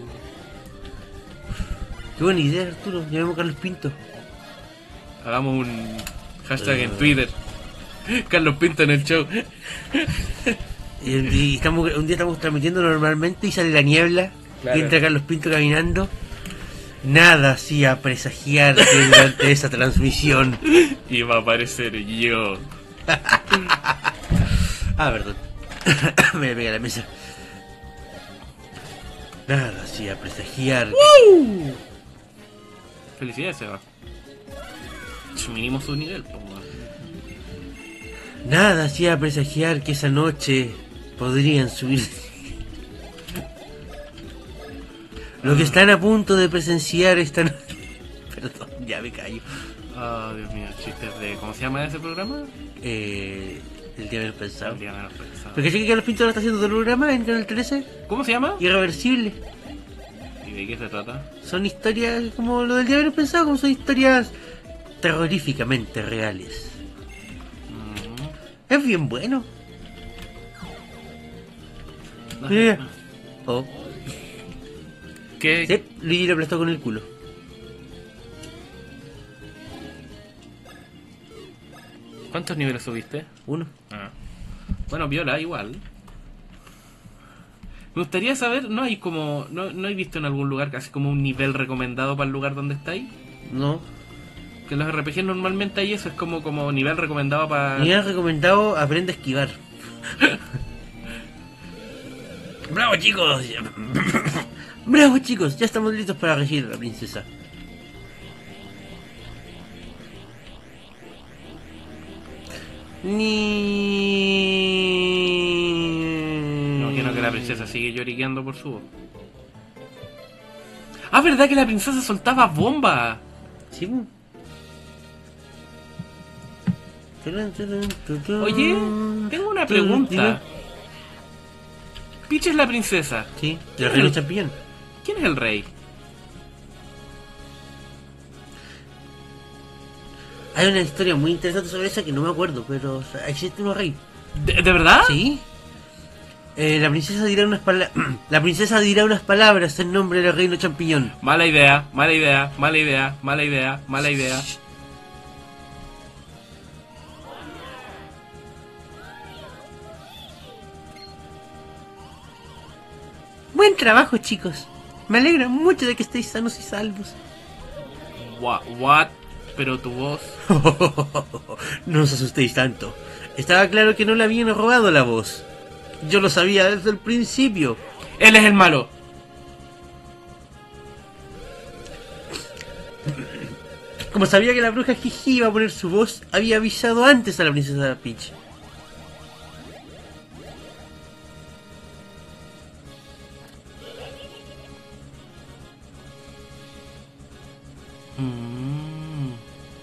Qué buena idea, Arturo. Llamemos a Carlos Pinto. Hagamos un hashtag Eh. en Twitter. Carlos Pinto en el show. Y, y estamos, un día estamos transmitiendo normalmente y sale la niebla. Claro. Y entra Carlos Pinto caminando. Nada hacía presagiar que durante esa transmisión. Y va a aparecer yo. Ah, perdón. Me pega la mesa. Nada hacía presagiar. ¡Uh! Felicidades, Seba. Minimos su nivel, po, weón. Nada hacía presagiar que esa noche podrían subir. Lo que están a punto de presenciar esta noche. Perdón, ya me callo. Ah, Dios mío, chistes de... ¿Cómo se llama ese programa? Eh, el día menos pensado. El día menos pensado. Porque sé que Carlos Pinto lo está haciendo todo el programa en Canal trece. ¿Cómo se llama? Irreversible. ¿Y de qué se trata? Son historias como lo del día menos pensado, como son historias terroríficamente reales. Mm, Es bien bueno. no, Mira. no. Oh. ¿Qué? Sí, Luigi lo aplastó con el culo. ¿Cuántos niveles subiste? Uno. Ah. Bueno, viola igual. Me gustaría saber, ¿no hay como, no, no he visto en algún lugar casi como un nivel recomendado para el lugar donde estáis? No. Que en los R P G normalmente hay eso, es como, como nivel recomendado para... Me han recomendado aprende a esquivar. ¡Bravo, chicos! ¡Bravo, chicos! Ya estamos listos para regir a la princesa. Ni... No quiero que la princesa siga lloriqueando por su voz. Ah, ¿verdad que la princesa soltaba bomba? Sí, po. Oye, tengo una pregunta. Peach es la princesa. Sí, el reino champiñón. ¿Quién es el rey? Hay una historia muy interesante sobre esa que no me acuerdo, pero o sea, existe un rey. ¿De, de verdad? Sí. Eh, la princesa dirá unas palabras. La princesa dirá unas palabras en nombre del reino champiñón. Mala idea, mala idea, mala idea, mala idea, mala idea. Buen trabajo, chicos. Me alegra mucho de que estéis sanos y salvos. What? What? Pero tu voz... No os asustéis tanto. Estaba claro que no le habían robado la voz. Yo lo sabía desde el principio. Él es el malo. Como sabía que la bruja Jiji iba a poner su voz, había avisado antes a la princesa Peach. Mm.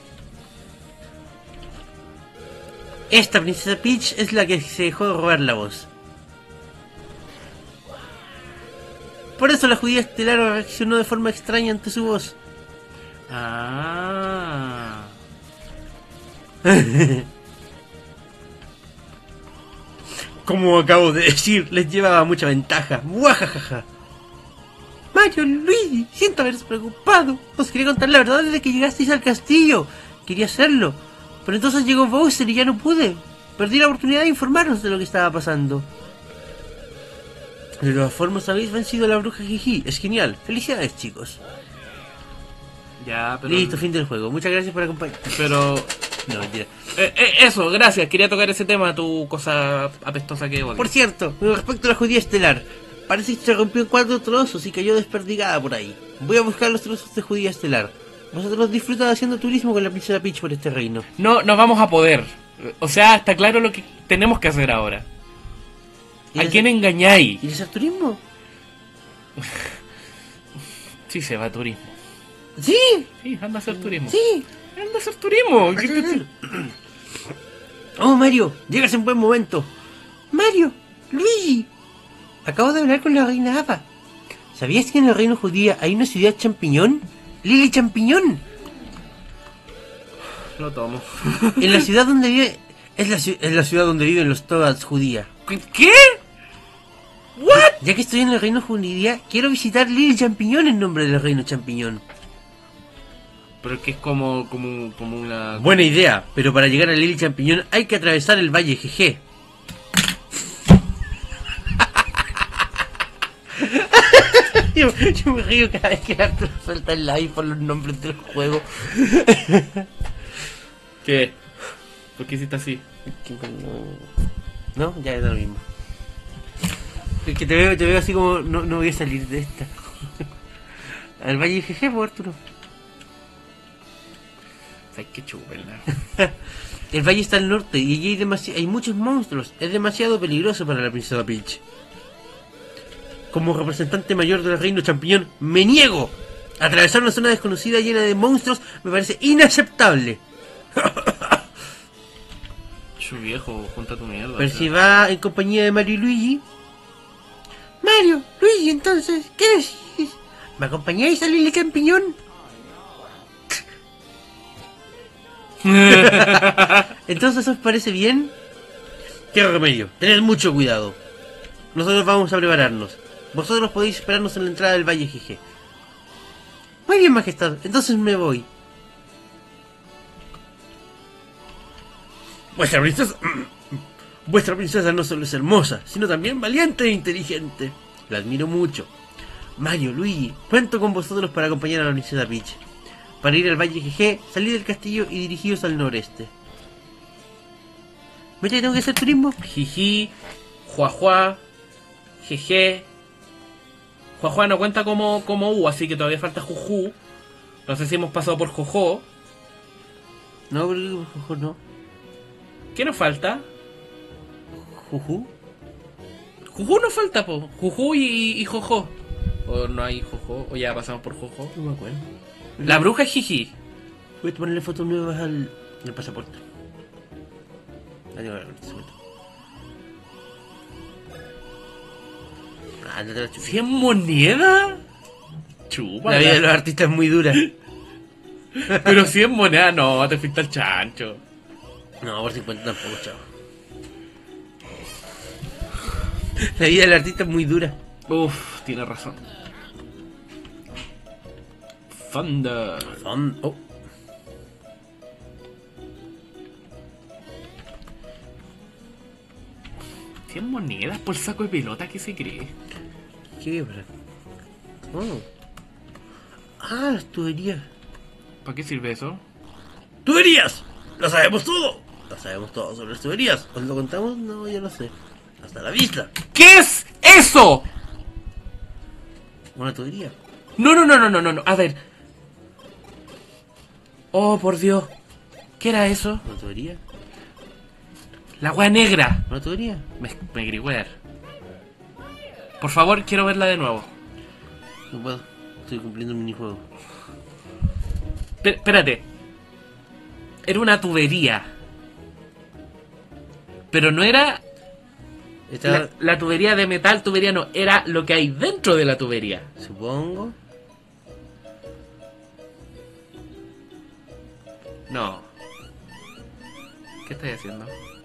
Esta princesa Peach es la que se dejó robar la voz. Por eso la judía estelar reaccionó de forma extraña ante su voz. Ah. Como acabo de decir, les llevaba mucha ventaja. ¡Muajajaja! Mario, Luigi, siento haberos preocupado. Os quería contar la verdad desde que llegasteis al castillo. Quería hacerlo. Pero entonces llegó Bowser y ya no pude. Perdí la oportunidad de informarnos de lo que estaba pasando. De todas formas, habéis vencido a la bruja Jiji. Es genial. Felicidades, chicos. Ya, pero... Listo, fin del juego. Muchas gracias por acompañar. Pero... No, mentira. Eh, eh, eso, gracias. Quería tocar ese tema, tu cosa apestosa que odio. Por cierto, con respecto a la judía estelar, parece que se rompió en cuatro trozos y cayó desperdigada por ahí. Voy a buscar los trozos de judía estelar. Vosotros disfrutad haciendo turismo con la princesa Peach por este reino. No, no vamos a poder. O sea, está claro lo que tenemos que hacer ahora. ¿A quién engañáis? ¿Y hacer turismo? Sí, se va a turismo. ¡Sí! Sí, anda a hacer turismo. ¡Sí! Anda a hacer turismo. Oh, Mario, llegas en buen momento. Mario, Luigi, acabo de hablar con la reina Ava. ¿Sabías que en el reino judía hay una ciudad champiñón? Lily Champiñón. Lo tomo. En la ciudad donde vive... Es la, ci- es la ciudad donde viven los Toads judía. ¿Qué? ¿What? Ya que estoy en el reino judía, quiero visitar Lily Champiñón en nombre del reino champiñón. Pero que es como, como, como una... Buena idea, pero para llegar a Lily Champiñón hay que atravesar el Valle G G. yo, yo me río cada vez que Arthur suelta el live por los nombres del juego. ¿Qué? ¿Por qué hiciste así? No, ya es lo mismo. Es que te veo, te veo así como no, no voy a salir de esta. Al Valle G G, pues, Arturo. Ay, qué chupela. El valle está al norte y allí hay, demasi- hay muchos monstruos. Es demasiado peligroso para la princesa Peach. Como representante mayor del reino champiñón, me niego. Atravesar una zona desconocida llena de monstruos me parece inaceptable. Chu viejo, junta tu mierda. Pero o sea. si va en compañía de Mario y Luigi. Mario, Luigi, entonces, ¿qué decís? ¿Me acompañáis a Lily Champiñón? Entonces, ¿os parece bien? ¿Qué remedio? Tened mucho cuidado. Nosotros vamos a prepararnos. Vosotros podéis esperarnos en la entrada del Valle G G. Muy bien, majestad. Entonces me voy. Vuestra princesa... Vuestra princesa no solo es hermosa, sino también valiente e inteligente. La admiro mucho. Mario, Luigi, cuento con vosotros para acompañar a la princesa Peach. Para ir al Valle G G, salid del castillo y dirigidos al noreste. ¿Ves que tengo que hacer turismo? Jiji, juajua, jeje. Juajua no cuenta como, como U, así que todavía falta juju. No sé si hemos pasado por jojo. No, pero juju no. ¿Qué nos falta? Juju. Juju nos falta, po. Juju y, y jojo. O no hay jojo, o ya pasamos por jojo. No me acuerdo. La bruja es jiji. Voy a ponerle fotos nuevas al, al pasaporte. Ah, tengo que ver, se cuenta. Ah, no te la chupo. ¿cien monedas? Chupa. La vida de los artistas es muy dura. Pero cien monedas, no, te fuiste al chancho. No, por cincuenta tampoco, chavo. La vida del artista es muy dura. Uf, tiene razón. Thunder. Fun- Oh. cien monedas por saco de pelota, ¿qué se cree? ¿Qué para? Oh. Ah, las tuberías. ¿Para qué sirve eso? ¡Tuberías! ¡Lo sabemos todo! Lo sabemos todo sobre las tuberías. ¿Os lo contamos? No, yo no sé. Hasta la vista. ¿Qué es eso? Una tubería. No, no, no, no, no, no, no. A ver. Oh, por Dios. ¿Qué era eso? ¿Una tubería? La wea negra. ¿Una tubería? Me, me grigüear. Por favor, quiero verla de nuevo. No puedo. Estoy cumpliendo un minijuego. Pe- Espérate. Era una tubería. Pero no era Esta, la, la tubería de metal, tubería no. Era lo que hay dentro de la tubería. supongo. No. ¿Qué estáis haciendo?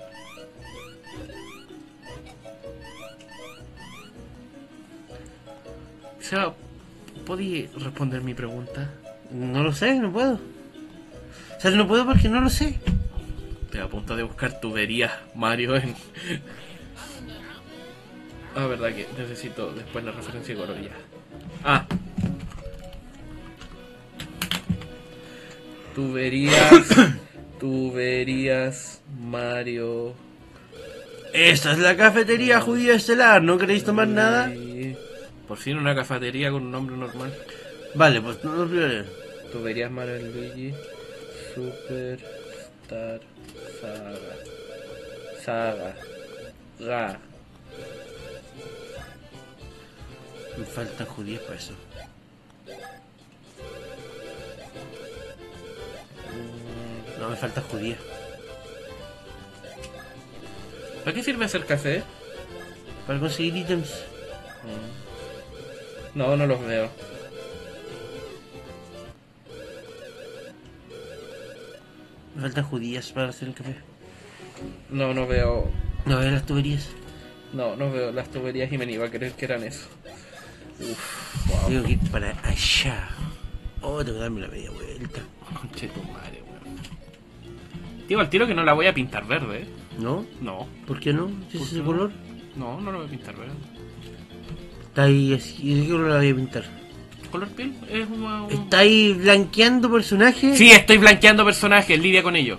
Seba, ¿podí responder mi pregunta? No lo sé, no puedo. O sea, no puedo porque no lo sé. Estoy a punto de buscar tuberías, Mario, en... Ah, verdad que necesito después la referencia de Goroya. Ah. Tuberías... tuberías, Mario... Esta es la cafetería judía estelar. ¿No queréis tomar nada? Luigi. Por fin una cafetería con un nombre normal. Vale, pues no lo primero. Tuberías Mario Luigi. Superstar Saga. Saga. Ga. Me faltan judías para eso. No, me faltan judías. ¿Para qué sirve hacer café? Para conseguir ítems. No, no los veo. Me faltan judías para hacer el café. No, no veo. No veo las tuberías. No, no veo las tuberías y me iba a creer que eran eso. Uf, wow. Tengo que ir para allá. Oh, tengo que darme la media vuelta. Conche tu madre, weón. Digo al tiro que no la voy a pintar verde. ¿No? No. ¿Por qué no? ¿Si es ese color? No, no la voy a pintar verde. Está ahí así. ¿Y de qué color la voy a pintar? ¿Color piel? Es una... un- ¿Está ahí blanqueando personajes? Sí, estoy blanqueando personajes, lidia con ellos.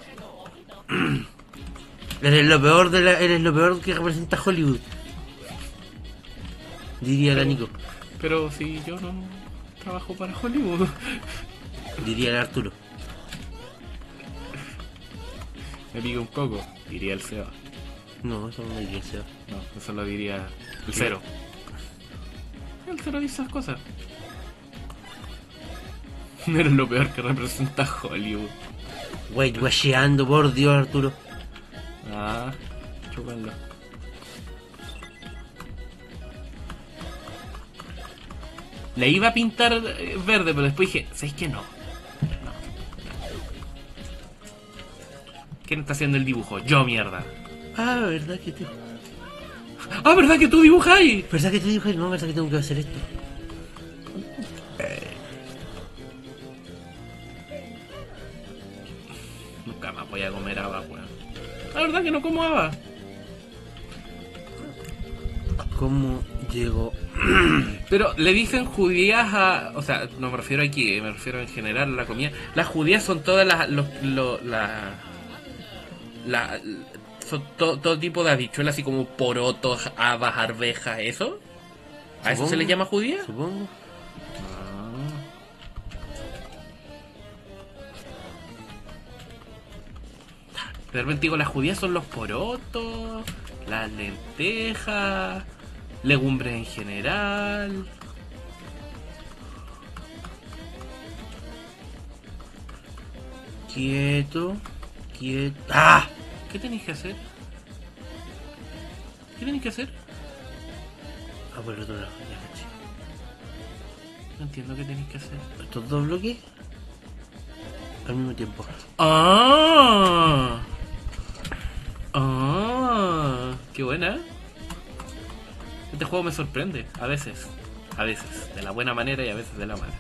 Eres lo peor de la, eres lo peor que representa Hollywood. Diría la Nico. Pero si yo no trabajo para Hollywood. Diría el Arturo. Me pica un coco, diría el Seba. No, eso no diría Seba. No, eso lo diría el Cero. El Cero dice esas cosas. Eres lo peor que representa Hollywood. Wait, guacheando, por Dios, Arturo. Ah, chúpalo. Le iba a pintar eh, verde, pero después dije, ¿sabes qué? No. No. ¿Quién está haciendo el dibujo? Yo, mierda. Ah, ¿verdad que te... Ah, ¿verdad que tú dibujáis? ¿Verdad que te dije? No, ¿verdad que tengo que hacer esto? Nunca más voy a comer habas, weón. La verdad que no como habas. ¿Cómo llego? Pero le dicen judías a... O sea, no me refiero aquí, me refiero en general a la comida. Las judías son todas las... Los, lo, la, la, son to, todo tipo de habichuelas, así como porotos, habas, arvejas, ¿eso? ¿A eso Supongo. se le llama judía? Supongo. De repente digo, las judías son los porotos, las lentejas, legumbres en general. Quieto. Quieto. ¡Ah! ¿Qué tenéis que hacer? ¿Qué tenéis que hacer? Ah, por el otro lado. Ya caché. No entiendo qué tenéis que hacer. Estos dos bloques al mismo tiempo. ¡Ah! ¡Ah! ¡Qué buena! Este juego me sorprende, a veces. A veces, de la buena manera y a veces de la mala.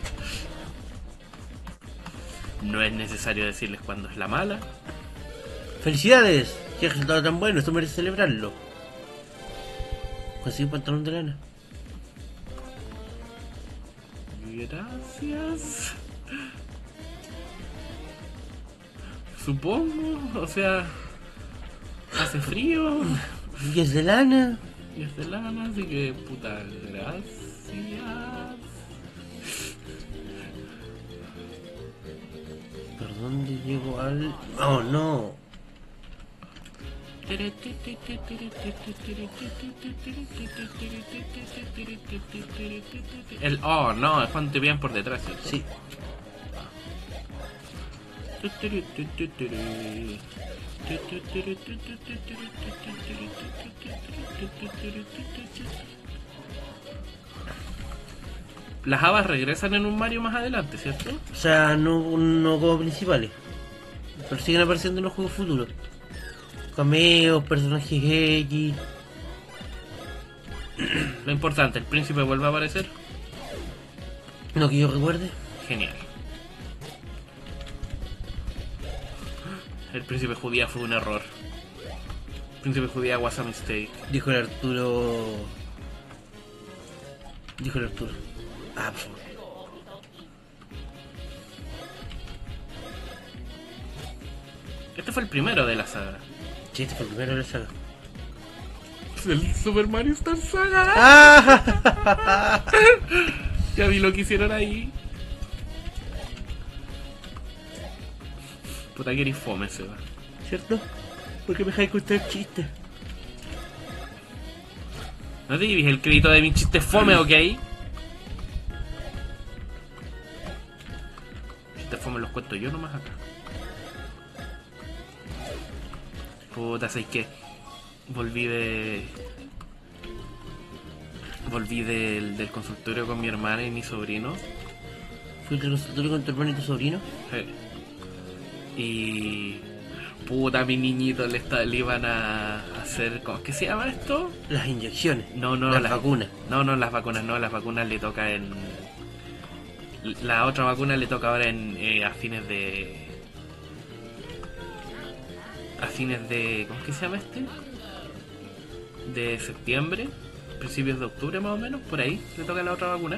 No es necesario decirles cuándo es la mala. ¡Felicidades! ¡Qué resultado tan bueno! Esto merece celebrarlo. Conseguí un pantalón de lana. Gracias. Supongo, o sea, hace frío ¿Y es de lana? y es de lana, así que puta gracias. ¿Por dónde llego al...? ¡Oh, no! El oh no, es cuando te vean por detrás, ¿cierto? Sí. Las habas regresan en un Mario más adelante, ¿cierto? O sea, no, no como principales. Pero siguen apareciendo en los juegos futuros. Cameos, personajes X. Lo importante, el príncipe vuelve a aparecer. No que yo recuerde. Genial. El príncipe judía fue un error. El príncipe judía was a mistake. Dijo el Arturo. Dijo el Arturo. Ah, por favor. Este fue el primero de la saga. Sí, este fue el primero de la saga. El Super Mario Star Saga. ¡Ah! Ya vi lo que hicieron ahí. Puta que eres fome, Seba. ¿Cierto? ¿Por qué me dejáis contar chistes? ¿No te lleves el crédito de mi chiste fome, ok? Chistes fome los cuento yo nomás acá. Puta, ¿sabes qué? Volví de... Volví del, del consultorio con mi hermana y mi sobrino. ¿Fuiste al consultorio con tu hermano y tu sobrino? Sí. Y... Puta, a mi niñito le, está, le iban a hacer... ¿Cómo es que se llama esto? Las inyecciones. No, no, las las vacunas. No, no, las vacunas no, las vacunas le toca en... La otra vacuna le toca ahora en eh, a fines de... A fines de... ¿Cómo es que se llama este? De septiembre, principios de octubre más o menos, por ahí le toca la otra vacuna.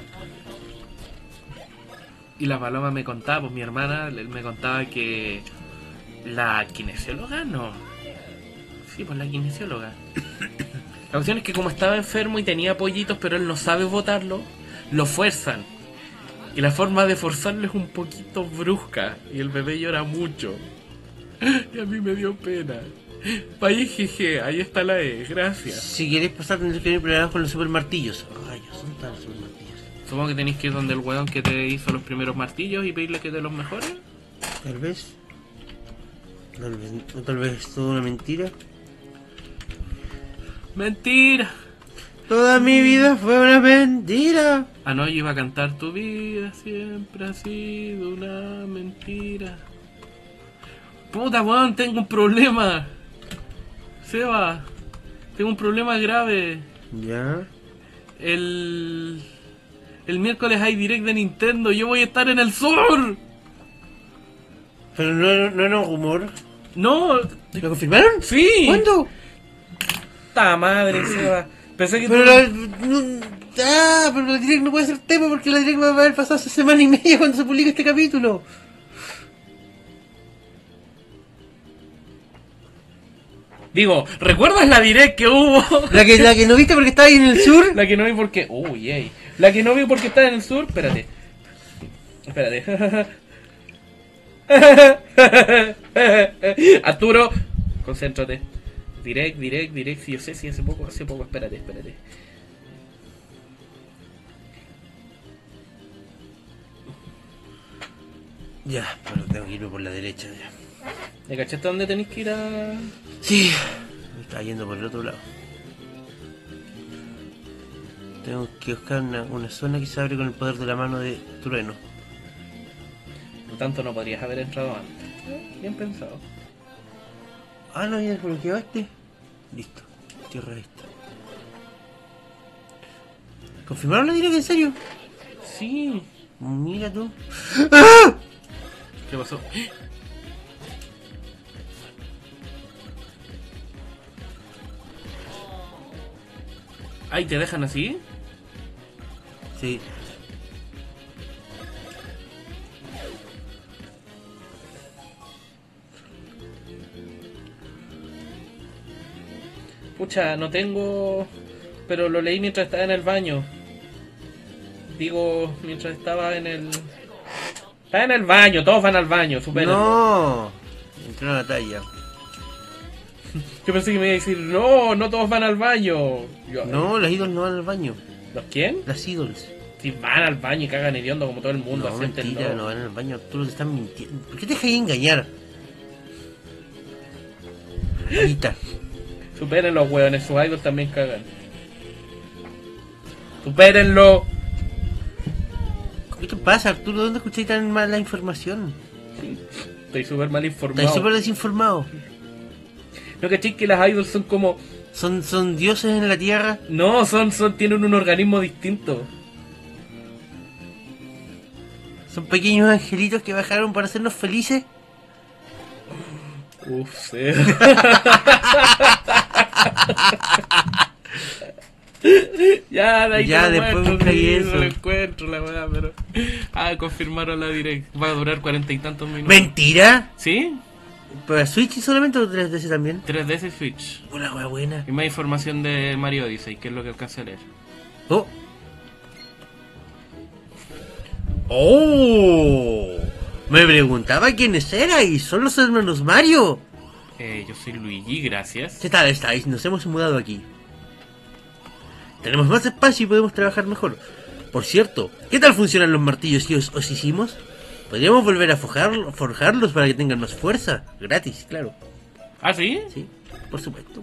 Y la Paloma me contaba, pues mi hermana me contaba que la kinesióloga, no. Sí, pues la kinesióloga. La cuestión es que como estaba enfermo y tenía pollitos, pero él no sabe botarlo, lo fuerzan. Y la forma de forzarlo es un poquito brusca. Y el bebé llora mucho. Y a mí me dio pena. País jeje, ahí está la E, gracias. Si queréis pasar tendréis que tener problemas con los super martillos. Rayos, son tan super martillos. Supongo que tenéis que ir donde el weón que te hizo los primeros martillos y pedirle que te los mejore. Tal vez. Tal vez, o tal vez es toda una mentira. Mentira. Toda mi vida fue una mentira. Ah, no, yo iba a cantar: tu vida siempre ha sido una mentira. Puta, weón, tengo un problema. Seba, tengo un problema grave. Ya. El... El miércoles hay direct de Nintendo. Yo voy a estar en el sur. Pero no, no era un rumor. No. ¿Lo confirmaron? Sí. ¿Cuándo? ¡Ta madre, Seba! Pensé que Pero tú... la... No, ah, pero la direct no puede ser tema porque la direct va a haber pasado hace semana y media cuando se publique este capítulo. Digo, ¿recuerdas la direct que hubo? La que, la que no viste porque estaba ahí en el sur. La que no vi porque... Uy, ey. La que no vi porque está en el sur... Espérate. Espérate. Arturo, concéntrate. Direct, direct, direct. Si yo sé, si hace poco, hace poco. Espérate, espérate. Ya, pero tengo que irme por la derecha ya. ¿Me cachaste dónde tenéis que ir a...? Sí, me estaba yendo por el otro lado. Tengo que buscar una, una zona que se abre con el poder de la mano de Trueno. Por lo tanto, no podrías haber entrado antes. Bien pensado. Ah, no, ya desbloqueaste. Listo, tierra esta. ¿Confirmaron la directa en serio? Sí. Mira tú. ¡Ah! ¿Qué pasó? Ay, ¿te dejan así? Sí. Pucha, no tengo... Pero lo leí mientras estaba en el baño. Digo, mientras estaba en el... Estaba en el baño, todos van al baño, supérenlo. No, entró a la talla. Yo pensé que me iba a decir, no, no todos van al baño. Yo, No, las idols no van al baño. ¿Los quién? Las idols. Si van al baño y cagan hediondo como todo el mundo, No, acéptenlo. mentira, no van al baño. Tú los estás mintiendo. ¿Por qué te dejas engañar? Ahorita. Superen los hueones, sus idols también cagan. Supérenlo. ¿Qué te pasa, Arturo? ¿Dónde escucháis tan mala información? Estoy súper mal informado. Estás súper desinformado. ¿No caché que las idols son como... ¿Son, son dioses en la tierra? No, son, son, tienen un organismo distinto. ¿Son pequeños angelitos que bajaron para hacernos felices? Uf, sí. Ya, de ahí Ya, te lo después muestro, busca sí, eso. no lo encuentro la weá, pero... Ah, confirmaron la direct. Va a durar cuarenta y tantos minutos. ¿Mentira? ¿Sí? ¿Para Switch solamente o tres D S también? tres D S Switch. Una wea buena. Y más información de Mario Odyssey, que es lo que alcancé a leer. ¡Oh! ¡Oh! Me preguntaba quiénes eran y son los hermanos Mario. Eh, yo soy Luigi, gracias. ¿Qué tal estáis? Nos hemos mudado aquí. Tenemos más espacio y podemos trabajar mejor. Por cierto, ¿qué tal funcionan los martillos que os, os hicimos? Podríamos volver a forjar, forjarlos para que tengan más fuerza. Gratis, claro. ¿Ah, sí? Sí, por supuesto.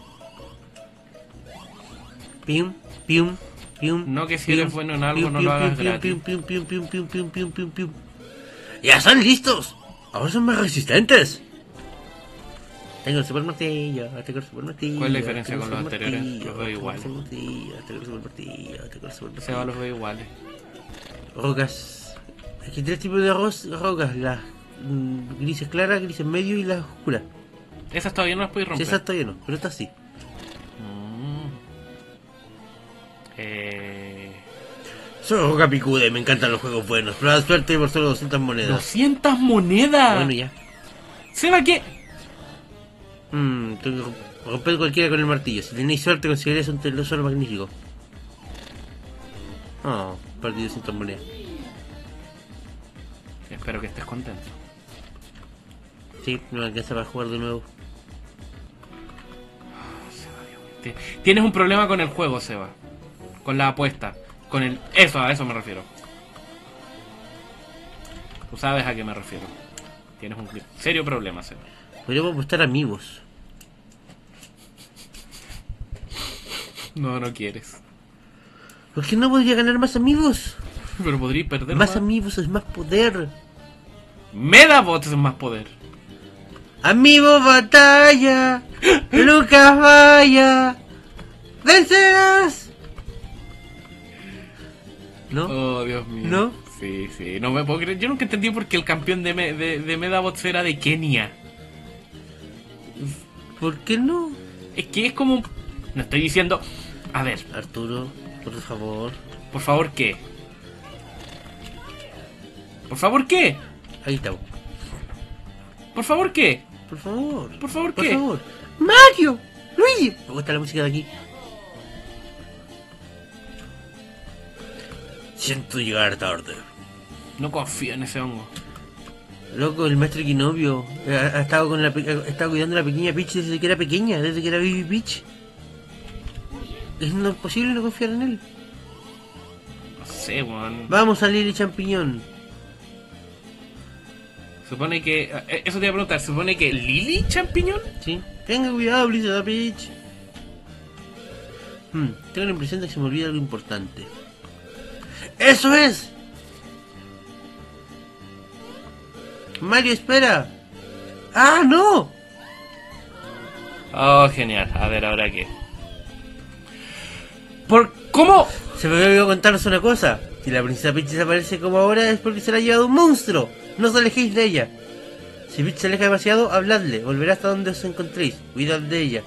Pium, pium, pium. No, que si eres pium, bueno en algo pium, no pium, lo hagas pium, gratis. pium, pium, pium, pium, pium, pium, pium, pium, pium. ¡Ya están listos! Ahora son más resistentes. Tengo el super martillo, tengo el super martillo. ¿Cuál es la diferencia tengo con el los super anteriores? martillo, Los veo tengo el iguales. super martillo, tengo el super martillo, tengo el super martillo. Se va, los veo iguales. Rocas. Aquí hay tres tipos de ro- rocas: las mm, grises claras, grises medio y las oscuras. Esas todavía no las puedes Si romper. esas todavía no, pero estas sí. Mm. Eh... Soy roca picuda y me encantan los juegos buenos. Prueba de suerte por solo doscientas monedas. ¡doscientas monedas! Bueno, ya. Seba, ¿qué? Mmm, tengo que romper cualquiera con el martillo. Si tenéis suerte, conseguiréis un tesoro magnífico. Oh, perdí doscientas monedas. Espero que estés contento. Sí, no me alcanza para jugar de nuevo. Ti- Tienes un problema con el juego, Seba. Con la apuesta. Con el... Eso, a eso me refiero. Tú sabes a qué me refiero. Tienes un serio problema, Seba. Podríamos apostar amigos. No, no quieres. ¿Por qué no podría ganar más amigos? Pero podrías perder Más más. amigos es más poder. Medabots es más poder. Amigo batalla, Lucas vaya, vencerás. ¿No? Oh, Dios mío. ¿No? Sí, sí. No me puedo creer. Yo nunca entendí por qué el campeón de, me- de, de Medabots era de Kenia. ¿Por qué no? Es que es como... No estoy diciendo... A ver, Arturo, por favor. por favor, ¿qué? ¿Por favor, qué? Ahí está. ¿Por favor, qué? Por favor. ¿Por favor, Por qué? favor. Mario, Luigi. Me gusta la música de aquí. Siento llegar tarde. No confío en ese hongo. Loco, el maestro Equinovio ha, ha estado con la pe- ha estado cuidando a la pequeña Peach desde que era pequeña, desde que era Baby Peach. Es no posible no confiar en él. No sé, weón. Vamos a Lily Champiñón. Supone que... eh, Eso te iba a preguntar. ¿Supone que Lily Champiñón? ¿Sí? Tenga cuidado, Blizzard Peach. Hmm, tengo la impresión de que se me olvida algo importante. ¡Eso es! Mario, espera. ¡Ah, no! Oh, genial. A ver, ¿ahora qué? ¿Por cómo? Se me olvidó contaros una cosa. Si la princesa Peach desaparece como ahora es porque se la ha llevado un monstruo. No os alejéis de ella. Si Peach se aleja demasiado, habladle. Volverá hasta donde os encontréis. Cuidad de ella.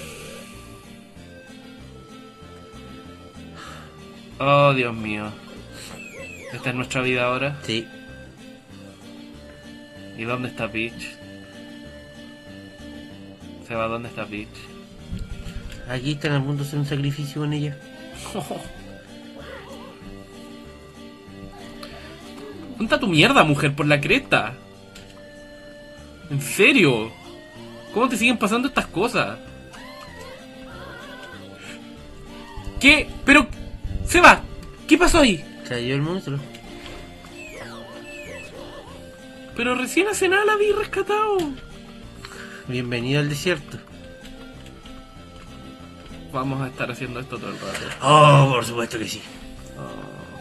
Oh, Dios mío. ¿Esta es nuestra vida ahora? Sí. ¿Y dónde está Peach? Seba, ¿dónde está Peach? Aquí están a punto de hacer un sacrificio con ella. ¿Dónde está tu mierda, mujer, por la cresta? ¿En serio? ¿Cómo te siguen pasando estas cosas? ¿Qué? Pero... Seba, ¿qué pasó ahí? Se dio el monstruo. Pero recién hace nada la vi rescatado. Bienvenido al desierto. Vamos a estar haciendo esto todo el rato. Oh, por supuesto que sí. Oh.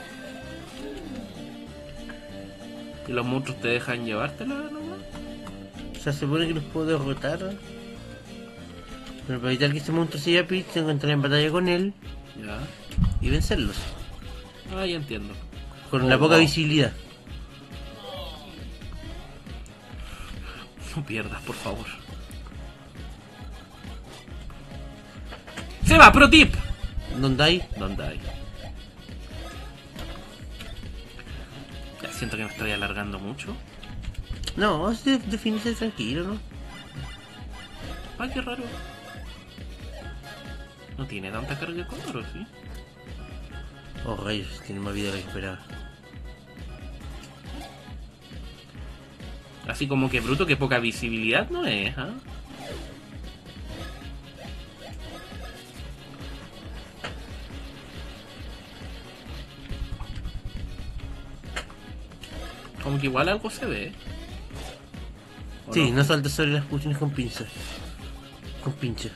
¿Y los monstruos te dejan llevártela nomás? O sea, se supone que los puedo derrotar. Pero para evitar que este monstruo se lleve a Peach, tengo que entrar en batalla con él Ya. y vencerlos. Ah, ya entiendo. Con Oh, la poca wow. visibilidad. No pierdas, por favor. Seba, pro tip. ¿Dónde hay? Don't die. Ya siento que me estoy alargando mucho. No, es de, defínese tranquilo, ¿no? Ay, qué raro. No tiene tanta carga de color, ¿sí? Oh, rayos, tiene más vida de lo que esperaba. Así como que bruto, que poca visibilidad no es, ¿ah? Como que igual algo se ve. ¿O Sí, no? no saltes sobre las cuestiones con pinzas. Con pincha.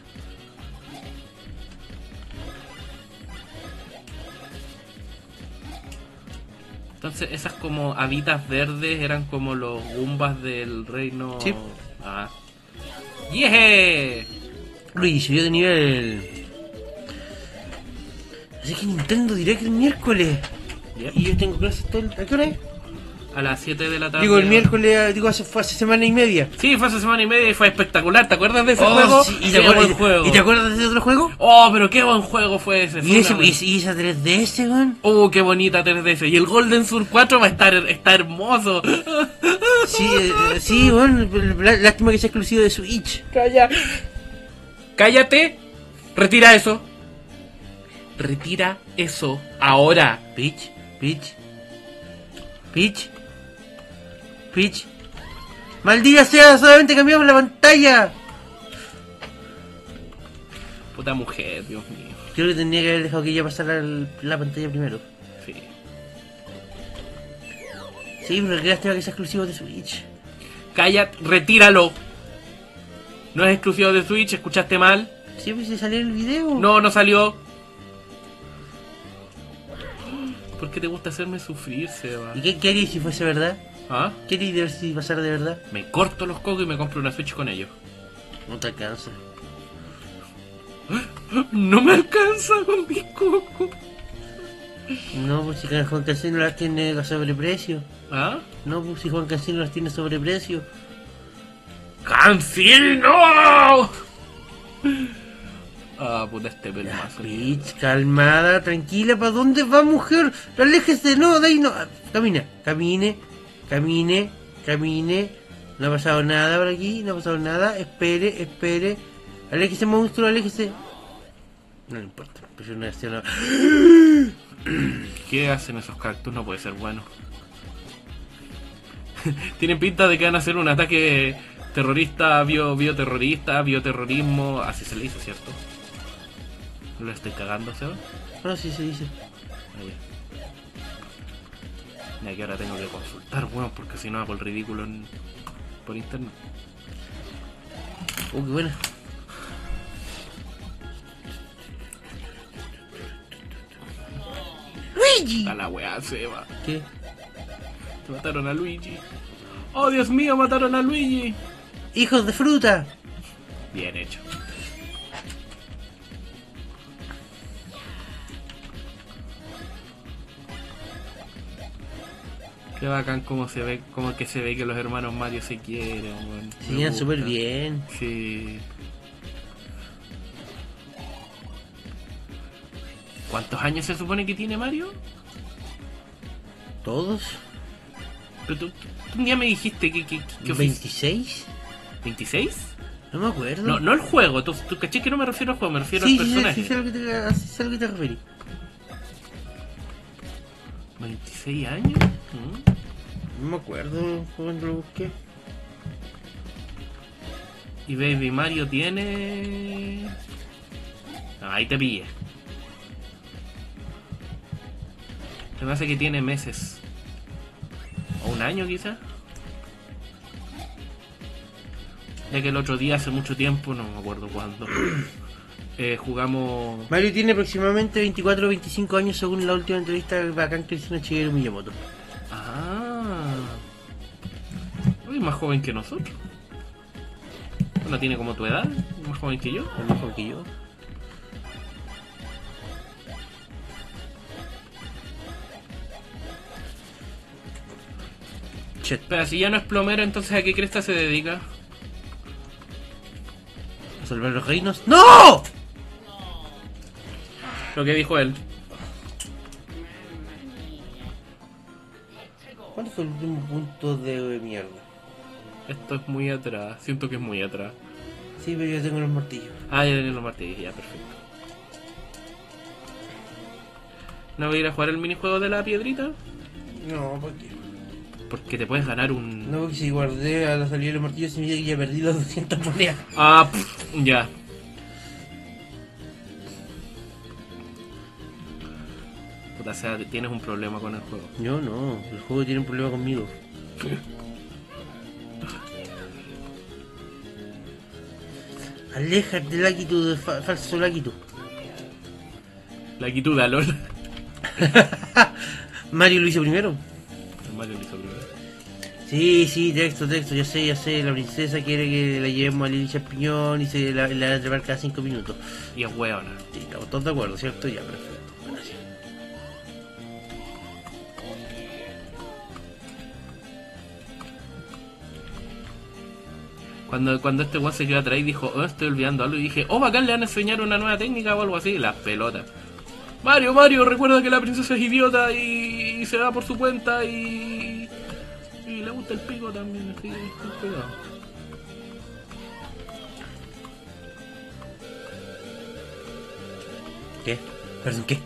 Está Entonces esas como habitas verdes eran como los Goombas del reino... Sí. Ah. ¡Yeah! Luigi subió de nivel. Así que Nintendo Direct el miércoles. Yep. Y yo tengo clases todo el... ¿A qué hora es? A las siete de la tarde. Digo, el miércoles, digo, hace, fue hace semana y media. Sí, fue hace semana y media y fue espectacular. ¿Te acuerdas de ese Oh, juego? sí, ¿y, Qué te acuerdas, buen juego. ¿Y te acuerdas de ese otro juego? Oh, pero qué buen juego fue ese. Fue ¿Y, ese, una- y, y esa tres D S, weón? Oh, qué bonita tres D S. Y el Golden Sur cuatro va a estar está hermoso. Sí, eh, sí, weón. Lá- Lástima que sea exclusivo de Switch. Calla. Cállate. Retira eso. Retira eso ahora. Peach, Peach, Peach, Peach. ¡Maldita sea! Solamente cambiamos la pantalla. Puta mujer, Dios mío. Creo que tendría que haber dejado que ella pasara la, la pantalla primero. Sí. Sí, pero qué lástima que sea exclusivo de Switch. Cállate, retíralo. No es exclusivo de Switch, escuchaste mal. Sí, pues se salió el video. No, no salió. ¿Por qué te gusta hacerme sufrir, Seba? ¿Y qué, qué harías si fuese verdad? ¿Ah? ¿Qué harías de ver si pasara de verdad? Me corto los cocos y me compro una Switch con ellos. No te alcanza. No me alcanza con mis cocos. No, pues si Juan Casino las tiene a sobreprecio. ¿Ah? No, pues si Juan Casino las tiene a sobreprecio. ¡Cancino! Ah, puta, este pelo más. Peach, calmada, tranquila, ¿para dónde va, mujer? Aléjese, no, de ahí no. Camina, camine, camine, camine. No ha pasado nada por aquí, no ha pasado nada. Espere, espere. Aléjese, monstruo, aléjese. No le importa, pero no hace nada. ¿Qué hacen esos cactus? No puede ser bueno. Tienen pinta de que van a hacer un ataque terrorista, bio, bioterrorista, bioterrorismo. Así se le dice, ¿cierto? ¿No lo estoy cagando, Seba? No, sí se dice. Ah, ya. Ya que ahora tengo que consultar, bueno, porque si no hago el ridículo en... por internet. Oh, qué buena. Luigi. A la weá, Seba. ¿Qué? Te mataron a Luigi. ¡Oh, Dios mío, mataron a Luigi! Hijos de fruta. Bien hecho. Qué bacán como se ve, como que se ve que los hermanos Mario se quieren, weón. Se Me llevan gusta. súper bien. Sí. ¿Cuántos años se supone que tiene Mario? ¿Todos? Pero tú, tú un día me dijiste que... que, que ¿veintiséis? ¿veintiséis? No me acuerdo. No, no el juego, tú, tú caché que no me refiero al juego, me refiero sí, al sí, sí, personaje. sí, sé a lo que te, sí sé a lo que te referí. ¿veintiséis años? ¿Mm? No me acuerdo cuando lo busqué. Y Baby Mario tiene... No, ahí te pillé. Se me hace que tiene meses. O un año quizás. Ya que el otro día, hace mucho tiempo, no me acuerdo cuándo, eh, jugamos... Mario tiene aproximadamente veinticuatro o veinticinco años según la última entrevista bacán que le hicieron a Shigeru Miyamoto. Ah, es más joven que nosotros. Bueno, tiene como tu edad, más joven que yo. Es mejor que yo. Chet. Pero si ya no es plomero, entonces ¿a qué cresta se dedica? ¿A salvar los reinos? ¡No! Lo que dijo él. ¿Cuál fue el último punto de mierda? Esto es muy atrás, siento que es muy atrás. Sí, pero yo tengo los martillos. Ah, ya tenía los martillos, ya, perfecto. ¿No voy a ir a jugar el minijuego de la piedrita? No, ¿por qué? Porque te puedes ganar un... No, porque si guardé a la salida de los martillos significa que ya perdí las doscientas monedas. Ah, pff, ya. Puta, o sea, tienes un problema con el juego. Yo no, el juego tiene un problema conmigo. Aléjate, Lakitu, de fa falso Lakitu. La quituda, LOL. Mario lo hizo primero. Mario lo hizo primero. Sí, sí, texto, texto, ya sé, ya sé. La princesa quiere que la llevemos a Lili Champiñón y se la, la van a trepar cada cinco minutos. Y es hueona. Sí, estamos todos de acuerdo, ¿cierto? Ya, perfecto. Bueno, sí. Cuando, cuando este weón se quedó atrás y dijo, oh, estoy olvidando algo, y dije, oh, bacán, le van a enseñar una nueva técnica o algo así, las pelotas. Mario, Mario, recuerda que la princesa es idiota y, y se va por su cuenta y... y le gusta el pico también, así, con cuidado. ¿Qué? ¿Perdón qué?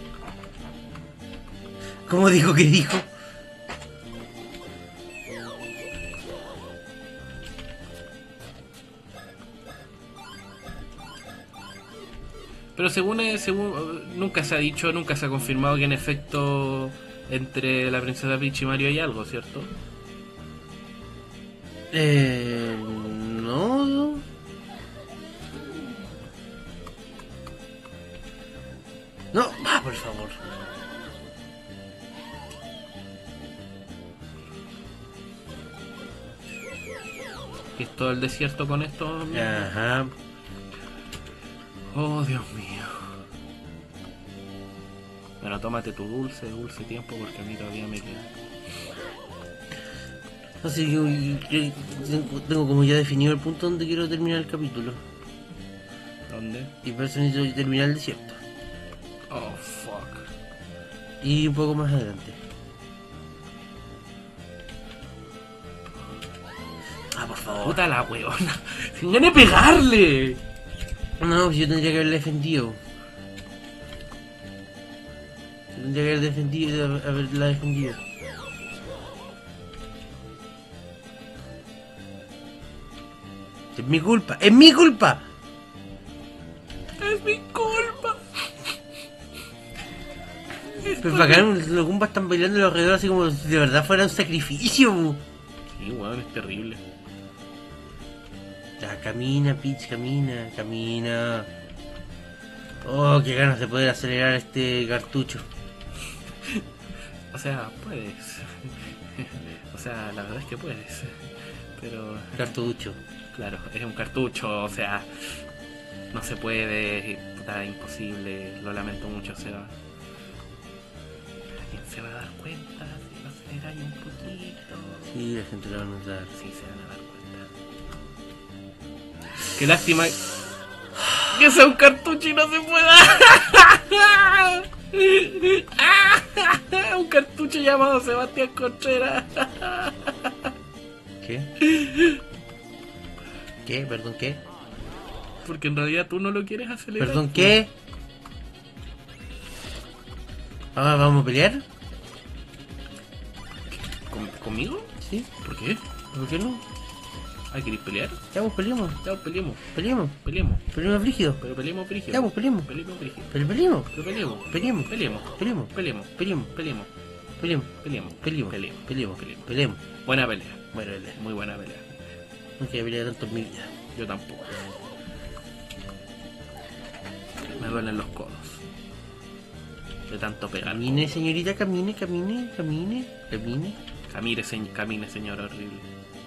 ¿Cómo dijo que dijo? Pero según, eh, según nunca se ha dicho, nunca se ha confirmado que en efecto entre la princesa Peach y Mario hay algo, ¿cierto? Eh... No... No, va, por favor. Que es todo el desierto con esto. Ajá. Oh, Dios mío. Bueno, tómate tu dulce, dulce tiempo porque a mí todavía me queda. No sé, yo, yo- yo tengo, tengo como ya definido el punto donde quiero terminar el capítulo. ¿Dónde? Y por eso necesito terminar el desierto. Oh, fuck. Y un poco más adelante. Ah, por favor. Puta la weona. ¡Sin ganas de pegarle! No, yo tendría que haberla defendido. Yo tendría que haber defendido, haberla defendido. Es mi culpa, es mi culpa. ¡Es mi culpa! Pero bacán, los Goombas están bailando alrededor así como si de verdad fuera un sacrificio. Bu. Sí, weón, es terrible. Ya, camina, Peach, camina, camina. Oh, qué ganas de poder acelerar este cartucho. O sea, puedes. O sea, la verdad es que puedes. Pero, Cartucho. claro, es un cartucho, o sea, no se puede, puta, imposible, lo lamento mucho, Seba. ¿Quién se va a dar cuenta si lo aceleráis un poquito? Sí, la gente lo va a notar. Sí, se van a dar cuenta. Qué lástima que sea un cartucho y no se pueda. Un cartucho llamado Sebastián Contreras. ¿Qué? ¿Qué? ¿Perdón qué? Porque en realidad tú no lo quieres acelerar. ¿Perdón qué? ¿Ahora vamos a pelear? ¿Con- ¿Conmigo? ¿Sí? ¿Por qué? ¿Por qué no? ¿Ah, querés pelear? Ya vos peleemos, Ya, peleemos, peleemos, peleemos. peleemos brígido. Pero peleemos brígido. Ya vos peleemos, Peleemos brígido. pero peleemos, Pero peleemos. peleemos, Peleemos. peleemos, Peleemos. peleemos, Peleemos. peleemos, Peleemos. peleemos, Peleemos. peleemos, Peleemos. peleemos. Buena pelea. Bueno, pelea. Muy buena pelea. No quería pelear tanto en mi vida. Yo tampoco. Me duelen los codos. De tanto pegar. Camine, señorita, camine, camine, camine, camine. Camine, se- camine, señor horrible.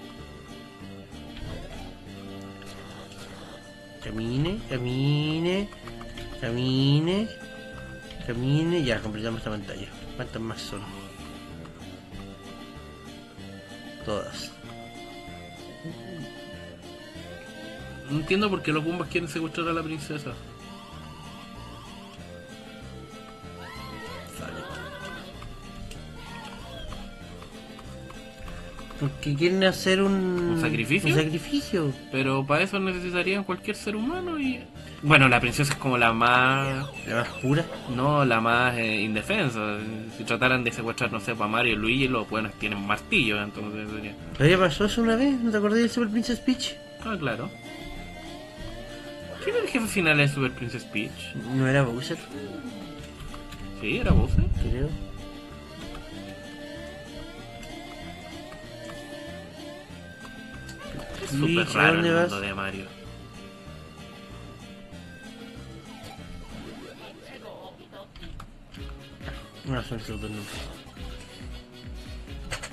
Camine, camine, camine, camine. Ya, completamos esta pantalla. ¿Cuántas más son? Todas. No entiendo por qué los Goombas quieren secuestrar a la princesa. Porque quieren hacer un... ¿Un sacrificio? Un sacrificio. Pero para eso necesitarían cualquier ser humano y... Bueno, la princesa es como la más... La más pura. No, la más eh, indefensa. Si trataran de secuestrar, no sé, para Mario y Luigi, los buenos tienen martillos, entonces sería... ¿Pero ya pasó eso una vez? ¿No te acordás del Super Princess Peach? Ah, claro. ¿Quién era el jefe final de Super Princess Peach? ¿No era Bowser? Sí, era Bowser. Creo. Es súper Luigi, ¿a raro el dónde mundo vas? de Mario. No, son esos dos nombres.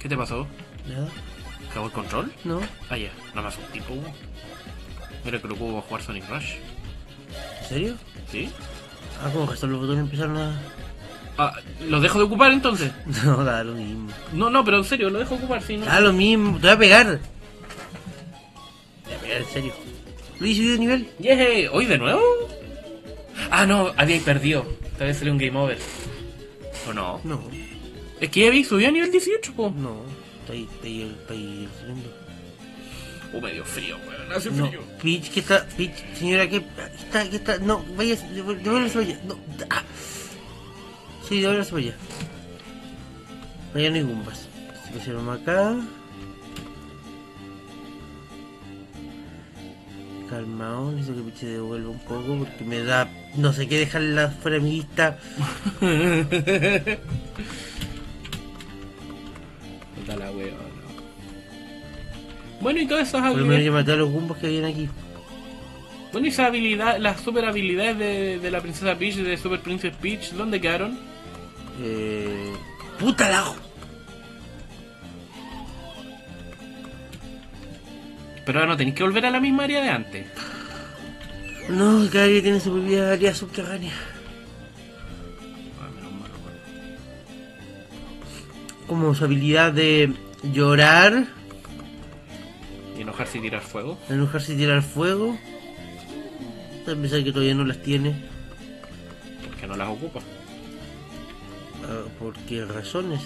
¿Qué te pasó? Nada. ¿Acabó el control? No. Ah, ya, no me hace un tipo. Mira que lo puedo jugar Sonic Rush. ¿En serio? ¿Sí? Ah, como que hasta los botones empezaron a... Ah, ¿lo dejo de ocupar entonces? No, da lo mismo. No, no, pero en serio, lo dejo de ocupar, si no. Da lo mismo, te voy a pegar. Te voy a pegar, en serio. Luis, subí de nivel. ¡Yay! ¿Hoy de nuevo? Ah, no, habíais perdido. Tal vez salió un game over. ¿O no? No, Es que ya habéis subido a nivel dieciocho, po. no. Está ahí, está ahí, está ahí el segundo. Uh, medio frío, weón, hace No, frío. Peach, que está, Peach, señora, que está, que está, no, vaya, devuélvase para allá, no, ah. Sí, devuélvase para allá. Allá no hay gumbas. Si pusiéramos acá. Calmao, necesito que Peach se devuelva un poco porque me da, no sé qué dejarla fuera de mi lista. Puta la weón. Bueno, y todas esas Por lo menos habilidades. yo maté a los gumbas que habían aquí. Bueno, y esas habilidades, las super habilidades de, de la princesa Peach, de Super Princess Peach, ¿dónde quedaron? Eh. ¡Puta la! Pero ahora no tenéis que volver a la misma área de antes. No, cada área tiene su propia área subterránea. Ah, menos mal, weón. Como su habilidad de llorar, Y enojarse y tirar fuego. enojarse y tirar fuego. A pesar que todavía no las tiene. Porque no las ocupa. Ah, ¿por qué razones?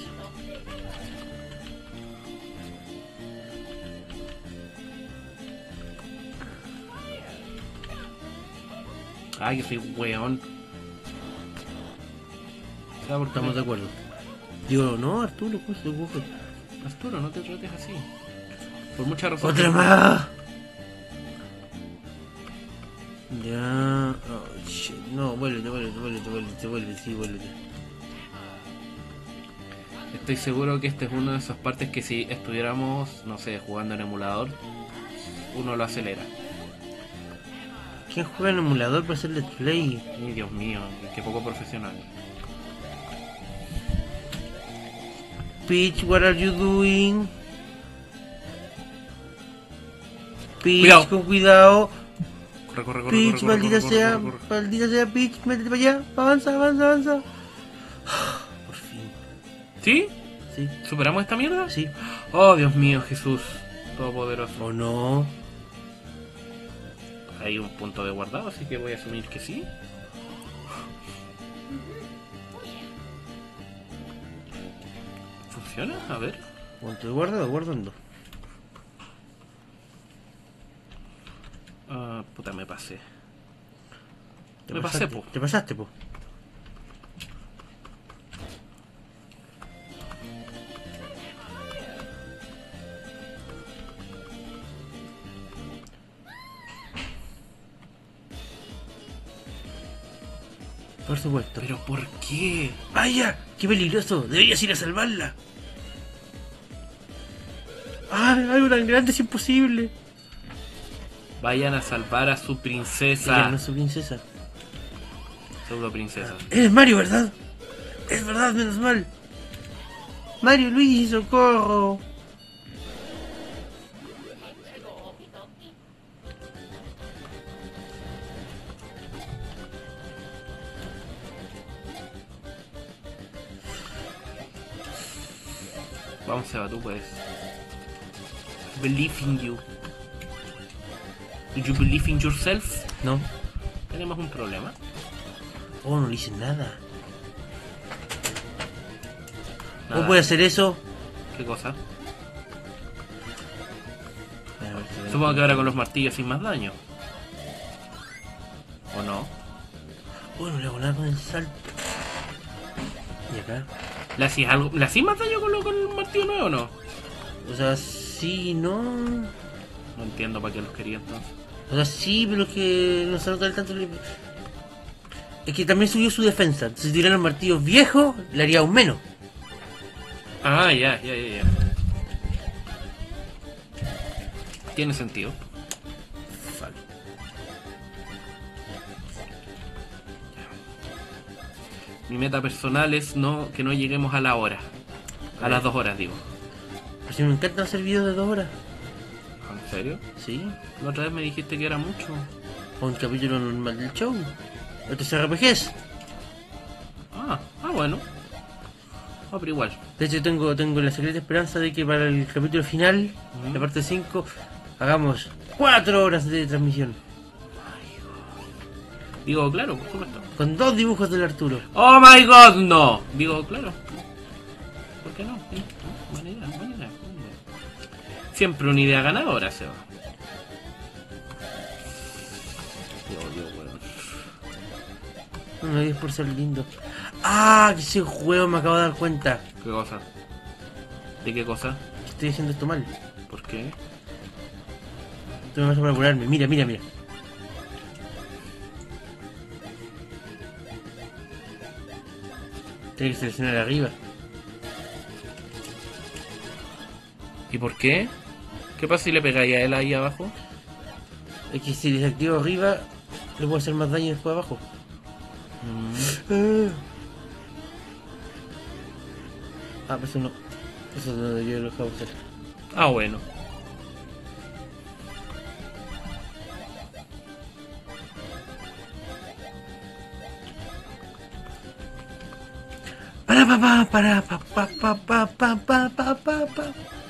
Ay, que soy weón. ¿Sabes por qué Estamos me- de acuerdo. Digo, no, Arturo, pues se ocurre. Arturo, no te trates así. Por muchas razones. ¡Otra más! Ya. Oh, shit. No, vuélvete, vuélvete, vuélvete, vuélvete, vuélvete, sí, vuélvete. Estoy seguro que este es una de esas partes que si estuviéramos, no sé, jugando en emulador, uno lo acelera. ¿Quién juega en emulador para hacer let's play? Ay, Dios mío, qué poco profesional. Peach, what are you doing? Peach, Cuidado. con cuidado. Corre, corre, corre, Peach, corre, corre, maldita corre, sea, corre, corre. maldita sea, Peach, métete para allá, avanza, avanza, avanza. Por fin. ¿Sí? Sí, ¿Superamos esta mierda? sí. Oh, Dios mío, Jesús Todopoderoso. ¿O no? Hay un punto de guardado, así que voy a asumir que sí. ¿Funciona? A ver. ¿Cuánto he guardado? Guardando. Ah, puta, me pasé. Te Me pasé, pasaste, po. Te pasaste, po. Por supuesto. ¿Pero por qué? ¡Vaya! ¡Qué peligroso! Deberías ir a salvarla. ¡Ah! Algo tan grande es imposible. Vayan a salvar a su Ella princesa. no es su princesa. Pseudo princesa. Eres Mario, ¿verdad? Es verdad, menos mal. Mario, Luigi, socorro. Vamos, Seba, tú puedes. Believe in you. Do you believe in yourself? No. Tenemos un problema. Oh, no le hice nada. Nada. ¿Cómo puede hacer eso? ¿Qué cosa? A ver, si Supongo que ahora con los martillos sin más daño. ¿O no? Oh, no le hago nada con el salto. Y acá. ¿Le hacías algo? ¿Le hacías más daño con, lo, con el martillo nuevo o no? O sea, sí, no. No entiendo para qué los quería entonces. O sea, sí, pero es que no se nota el tanto. le- Es que también subió su defensa. Entonces, si tirara los martillos viejos, le haría aún menos. Ah, ya, ya, ya, ya. Tiene sentido. Vale. Mi meta personal es no que no lleguemos a la hora. A las dos horas, digo. Pues si me encanta hacer videos de dos horas. ¿En serio? Sí. La otra vez me dijiste que era mucho. O un capítulo normal del show. Estos R P Gs. Ah, ah bueno. Ah, pero igual. De hecho tengo, tengo la secreta esperanza de que para el capítulo final, Mm. la parte cinco, hagamos cuatro horas de transmisión. Digo, claro, por supuesto. Con dos dibujos del Arturo. ¡Oh my god, no! Digo, claro. ¿Por qué no? Sí, buena idea, buena idea, buena idea. Siempre una idea ganadora, Seba. Dios, Dios, weón. No diez por ser lindo. Ah, que ese juego me acabo de dar cuenta. ¿Qué cosa? ¿De qué cosa? Que estoy haciendo esto mal. ¿Por qué? Tú me vas a para apurarme. Mira, mira, mira. Tiene que seleccionar arriba. ¿Y por qué? ¿Qué pasa si le pegáis a él ahí abajo? Es que si desactivo arriba, le puedo hacer más daño después abajo. Mm. Ah, pues eso no. Eso no, yo lo acabo de hacer. Ah, bueno. Para pa pa para pa pa pa pa pa pa pa pa pa.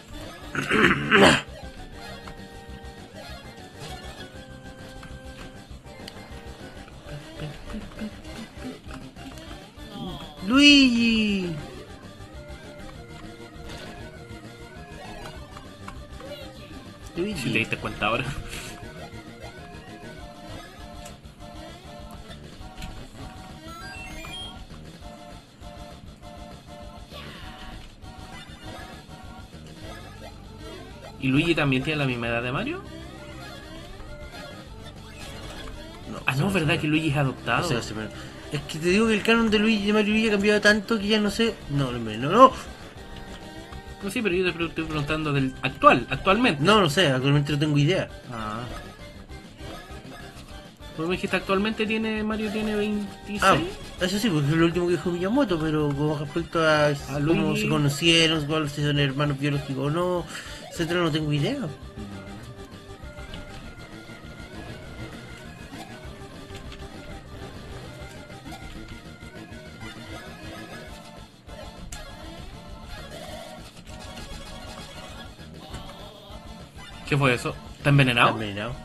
Luigi. Luigi. Si te diste cuenta ahora. ¿Y Luigi también tiene la misma edad de Mario? No, Ah, no, ¿verdad que Luigi es adoptado? no sé, no sé, pero- es que te digo que el canon de Luigi de Mario Luigi ha cambiado tanto que ya no sé. No, no, no, no. No, sí, pero yo te pre- estoy preguntando del actual, actualmente. No lo sé, actualmente no tengo idea. Ah. Pues me dijiste actualmente tiene Mario tiene veintiséis. Ah, eso sí, porque es lo último que dijo Miyamoto, pero con respecto a, cómo Luigi. se conocieron, cuáles si son hermanos biológicos o no, etcétera, no tengo idea. ¿Qué fue eso? ¿Está envenenado? Está envenenado.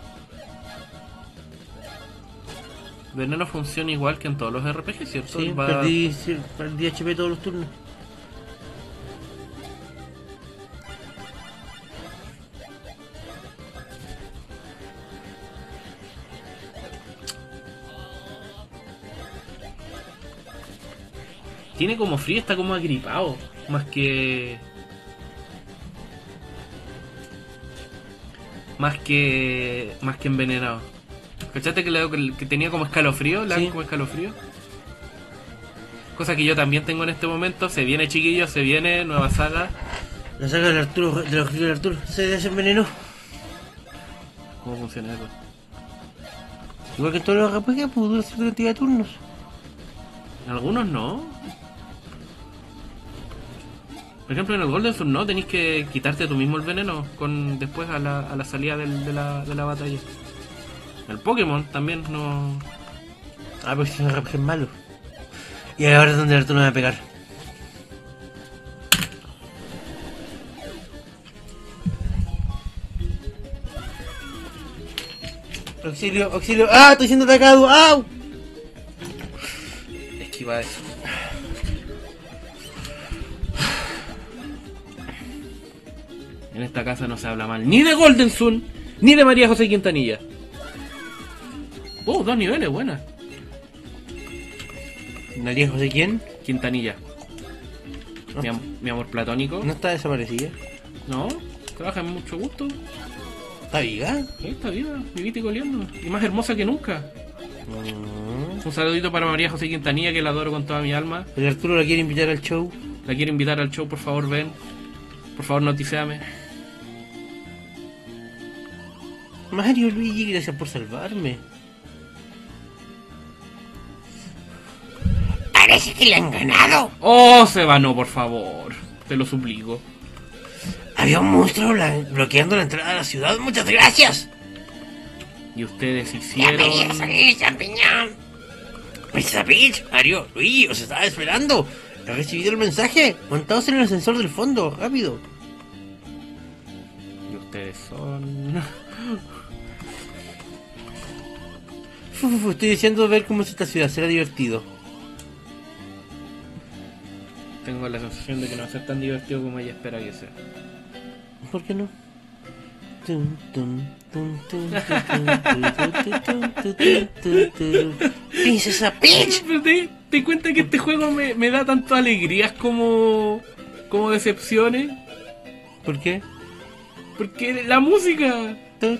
Veneno funciona igual que en todos los R P G, ¿cierto? Sí, Va- perdí, sí, perdí H P todos los turnos. Tiene como frío, está como agripado. Más que. Más que. Más que envenenado. ¿Cachaste que, le- que tenía como escalofrío? Le dan Sí. como escalofrío. Cosa que yo también tengo en este momento. Se viene, chiquillos, se viene, nueva saga. La saga del Arturo, de los del Arturo, se desenvenenó. ¿Cómo funciona eso? Igual que en todos los R P G, pues dura cierta cantidad de turnos. Algunos no. Por ejemplo, en el Golden Sun no, tenéis que quitarte tú mismo el veneno con después a la, a la salida del- de, la, de la batalla. El Pokémon también no. Ah, porque son R P Gs malos. Y ahora es donde el Arturo me va a pegar. Auxilio, auxilio. ¡Ah! Estoy siendo atacado. ¡Au! Esquiva eso. En esta casa no se habla mal ni de Golden Sun ni de María José Quintanilla. Oh, dos niveles, buenas. ¿María José quién? Quintanilla. Mi, am- mi amor platónico. No está desaparecida. No, trabaja en mucho gusto. ¿Está viva? Ahí está viva, vivita y coleando. Y más hermosa que nunca. Mm. Un saludito para María José Quintanilla, que la adoro con toda mi alma. El Arturo la quiere invitar al show. La quiero invitar al show, por favor, ven. Por favor, noticéame. Mario Luigi, gracias por salvarme. Parece que le han ganado. ¡Oh, Seba, no, por favor! Te lo suplico. Había un monstruo bla- bloqueando la entrada a la ciudad. ¡Muchas gracias! Y ustedes hicieron... aquí, champiñón! ¡Princesa Peach! Mario, Luigi, os estaba esperando. ¿He recibido el mensaje? Montaos en el ascensor del fondo, rápido. Y ustedes son... Uf, estoy deseando ver cómo es esta ciudad, será divertido. Tengo la sensación de que no va a ser tan divertido como ella espera que sea. ¿Por qué no? ¡Princesa Peach! Pero te, te di cuenta que este juego me, me da tanto alegrías como... como decepciones. ¿Por qué? Porque la música...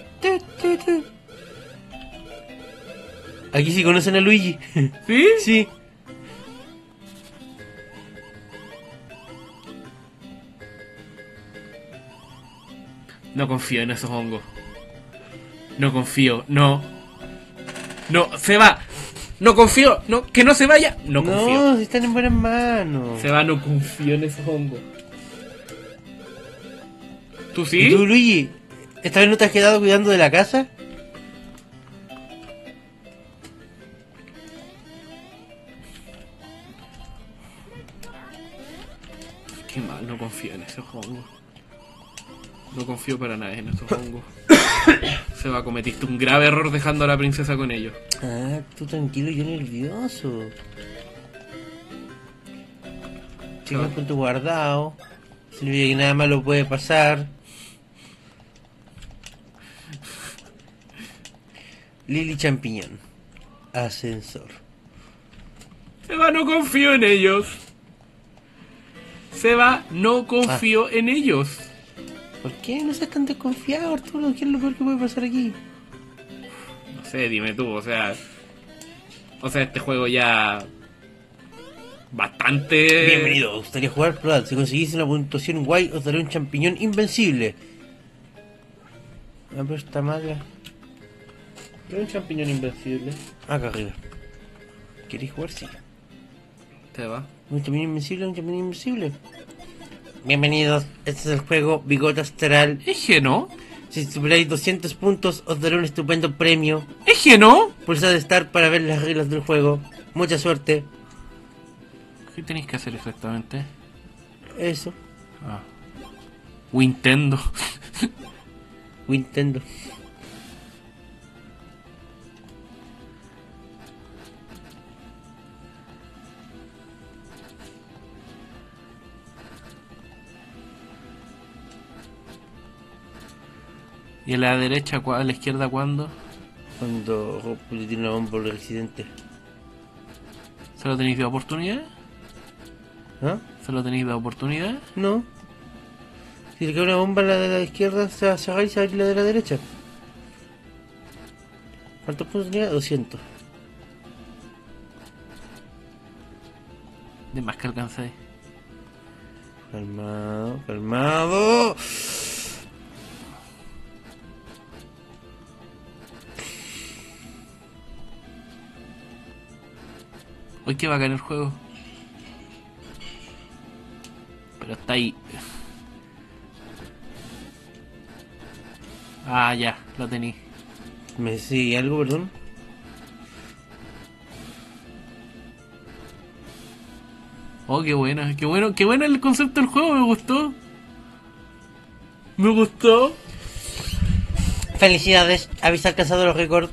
Aquí sí conocen a Luigi. ¿Sí? Sí. No confío en esos hongos. No confío, no. No, se va. No confío, no, que no se vaya. No confío. No, si están en buenas manos. Se va, no confío en esos hongos. ¿Tú ¿Y sí? tú, Luigi? ¿Esta vez no te has quedado cuidando de la casa? Qué mal, no confío en esos hongos. No confío para nada en esos hongos. Se va, cometiste un grave error dejando a la princesa con ellos. Ah, tú tranquilo, yo nervioso. Sigue con tu guardado. Silvia, que nada malo puede pasar. Lili Champiñón. Ascensor. Se va, no confío en ellos. Se va, no confío Ah. en ellos. ¿Por qué no seas tan desconfiado, Arturo? ¿Qué es lo peor que puede pasar aquí? No sé, dime tú, o sea... O sea, este juego ya... Bastante... Bienvenido, ¿os gustaría jugar? Probad. Si conseguís una puntuación guay, os daré un champiñón invencible. Ah, pero está mala. Un champiñón invencible. Acá arriba. ¿Queréis jugar? Sí. Se va. Un champiñón invencible, un champiñón invencible. Bienvenidos, este es el juego Bigote Astral. ¿Es que no? Si superáis doscientos puntos, os daré un estupendo premio. ¿Es que no? Pulsad Start para ver las reglas del juego. Mucha suerte. ¿Qué tenéis que hacer exactamente? Eso. Ah. Nintendo. Nintendo. ¿Y a la derecha, a la izquierda cuándo? Cuando Rob le tiene una bomba al accidente. ¿Solo tenéis de oportunidad? ¿Ah? ¿Solo tenéis de oportunidad? No. Si le cae una bomba a la de la izquierda, se va a cerrar y se va a abrir la de la derecha. ¿Cuántos puntos tenía? doscientos. De más que alcanzáis. Calmado, calmado. Hoy que va a caer el juego. Pero está ahí. Ah, ya, lo tení. ¿Me sigue algo, perdón? Oh, qué bueno, qué bueno, qué bueno el concepto del juego, me gustó. Me gustó. Felicidades, habéis alcanzado los récords.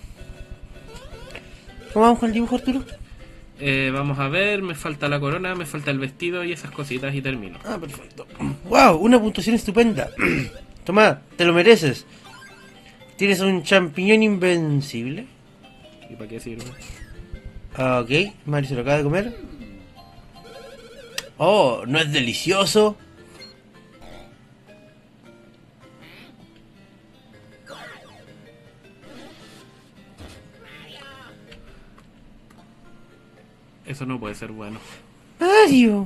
¿Cómo vamos con el dibujo, Arturo? Eh, vamos a ver, me falta la corona, me falta el vestido y esas cositas y termino. Ah, perfecto. ¡Wow! Una puntuación estupenda. Toma, te lo mereces. Tienes un champiñón invencible. ¿Y para qué sirve? Ah, ok, Mario se lo acaba de comer. Oh, ¿no es delicioso? Eso no puede ser bueno. Mario.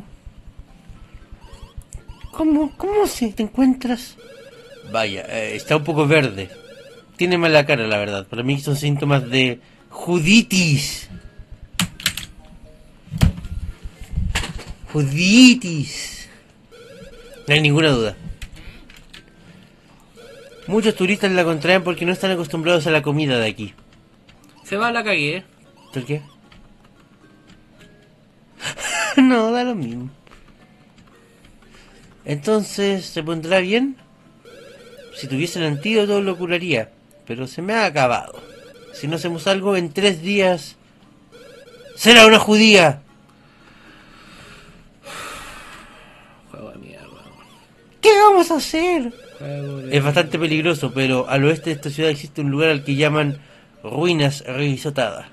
¿Cómo, cómo se te encuentras? Vaya, eh, está un poco verde. Tiene mala cara, la verdad. Para mí son síntomas de juditis. Juditis. No hay ninguna duda. Muchos turistas la contraen porque no están acostumbrados a la comida de aquí. Se va a la cagué. ¿Por qué? No, da lo mismo. Entonces, ¿se pondrá bien? Si tuviese el antídoto lo curaría, pero se me ha acabado. Si no hacemos algo en tres días, será una judía. Juego de mierda. ¿Qué vamos a hacer? Juego de... Es bastante peligroso, pero al oeste de esta ciudad existe un lugar al que llaman Ruinas Risotadas.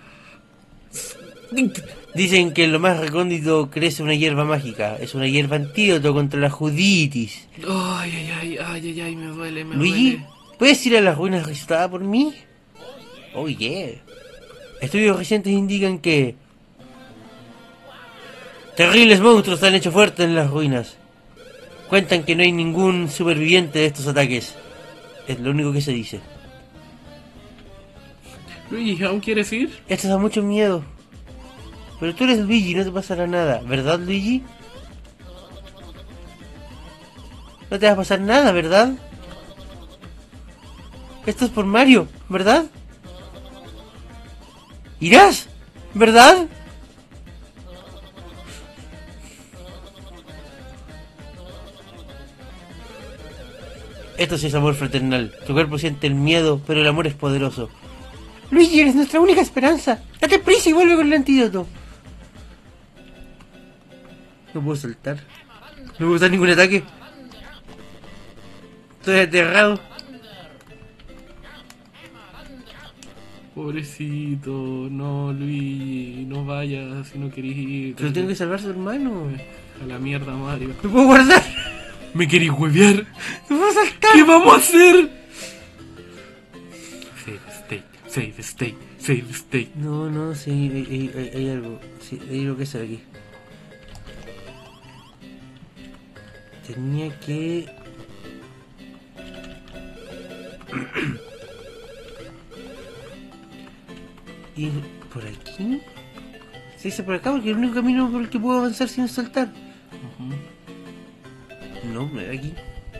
Dicen que en lo más recóndito crece una hierba mágica. Es una hierba antídoto contra la juditis. Ay, ay, ay, ay, ay, ay, me duele, me Luigi, duele. ¿puedes ir a las ruinas risotadas por mí? Oh, yeah. Estudios recientes indican que terribles monstruos se han hecho fuertes en las ruinas. Cuentan que no hay ningún superviviente de estos ataques. Es lo único que se dice. Luigi, ¿aún quieres ir? Esto da mucho miedo. Pero tú eres Luigi, no te pasará nada, ¿verdad, Luigi? No te va a pasar nada, ¿verdad? Esto es por Mario, ¿verdad? ¿Irás? ¿Verdad? Esto sí es amor fraternal. Tu cuerpo siente el miedo, pero el amor es poderoso. Luigi, eres nuestra única esperanza. Date prisa y vuelve con el antídoto. No puedo saltar. No puedo usar ningún ataque. Estoy aterrado. Pobrecito, no, Luigi, no vayas si no querés ir. Pero tengo que salvar a su hermano. A la mierda, Mario. No puedo guardar. ¿Me querés huevear? No puedo saltar. ¿Qué vamos a hacer? Save state, save state, save state. No, no, sí, hay, hay, hay, hay algo. Sí, hay algo que hacer aquí. Tenía que... ir por aquí. Se dice por acá porque es el único camino por el que puedo avanzar sin saltar. Uh-huh. No, me da aquí.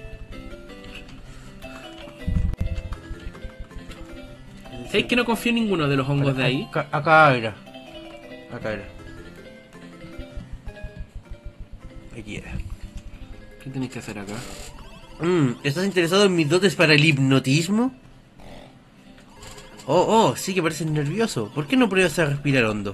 ¿Sabéis que no confío en ninguno de los hongos de ahí? Acá, acá era. Acá era. Aquí era. ¿Qué tenéis que hacer acá? Mm, ¿estás interesado en mis dotes para el hipnotismo? Oh, oh, sí que pareces nervioso. ¿Por qué no pruebas a respirar hondo?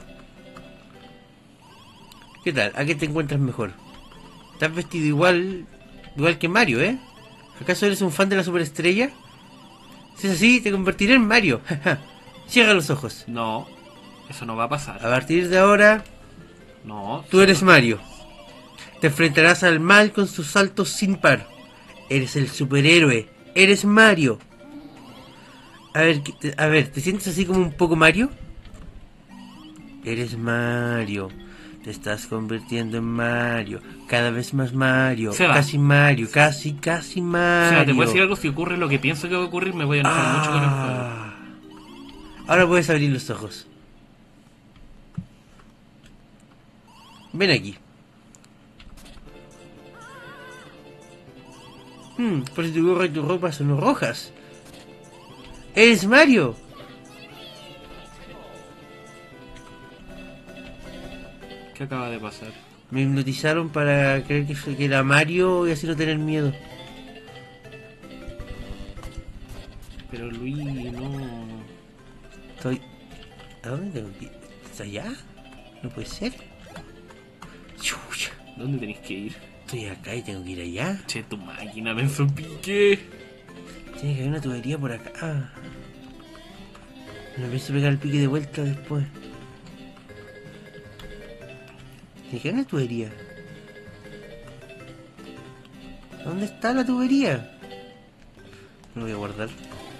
¿Qué tal? ¿A qué te encuentras mejor? Estás vestido igual... igual que Mario, ¿eh? ¿Acaso eres un fan de la superestrella? Si es así, te convertiré en Mario. Cierra los ojos. No, eso no va a pasar. A partir de ahora... No. Tú eres Mario. Te enfrentarás al mal con sus saltos sin par. Eres el superhéroe. Eres Mario. A ver, a ver, ¿te sientes así como un poco Mario? Eres Mario. Te estás convirtiendo en Mario. Cada vez más Mario. Seba. Casi Mario. Casi, casi Mario. O sea, te puedo decir algo, si ocurre lo que pienso que va a ocurrir, me voy a enojar Ah. mucho con el juego. Ahora puedes abrir los ojos. Ven aquí. Hmm, por si tu gorra y tu ropa son rojas. ¡Eres Mario! ¿Qué acaba de pasar? Me hipnotizaron para creer que, que era Mario y así no tener miedo. Pero Luigi, no... Estoy... ¿A dónde tengo que ir? ¿Está allá? No puede ser. Chucha. ¿Dónde tenéis que ir? Estoy acá y tengo que ir allá. Che, tu máquina me pique. Tiene que haber una tubería por acá. Ah. Me empiezo a pegar el pique de vuelta después. Tiene que haber una tubería. ¿Dónde está la tubería? Lo voy a guardar.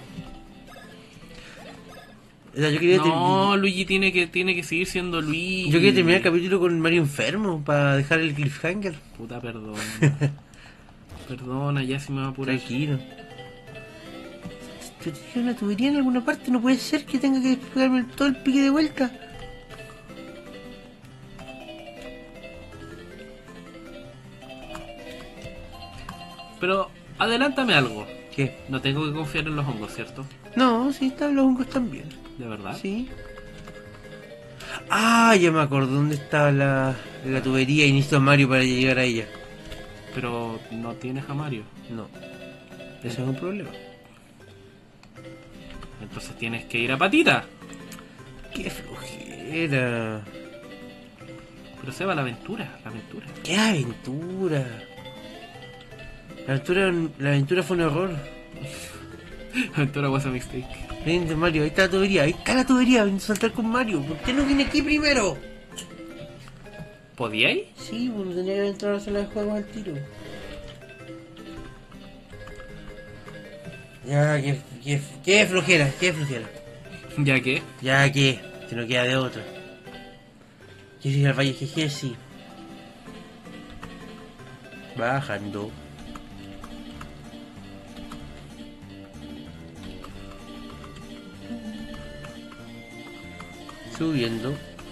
O sea, yo quería No, Luigi tiene que, tiene que seguir siendo Luigi. Yo quería terminar el capítulo con Mario enfermo para dejar el cliffhanger. Puta, perdón. Perdona, ya se me va a apurar. Tranquilo. Yo tenía una tubería en alguna parte, no puede ser que tenga que pegarme todo el pique de vuelta. Pero adelántame algo. ¿Qué? No tengo que confiar en los hongos, ¿cierto? No, sí, están los hongos también. ¿De verdad? Sí. Ah, ya me acuerdo dónde estaba la, la tubería y necesito a Mario para llegar a ella. Pero no tienes a Mario. No. Eso es un problema. Entonces tienes que ir a Patita. Qué flojera. Pero se va la aventura, la aventura. ¡Qué aventura! La aventura, la aventura fue un error. La aventura was a mistake. Ven, Mario, ahí está la tubería, ahí está la tubería, ven a saltar con Mario. ¿Por qué no viene aquí primero? ¿Podíais? Sí, bueno, tenía que entrar a la sala de juegos al tiro. Ya, qué, qué, qué flojera, qué flojera. ¿Ya qué? Ya que, se nos queda de otra. Quiero ir al Valle G G, sí. Bajando. Subiendo.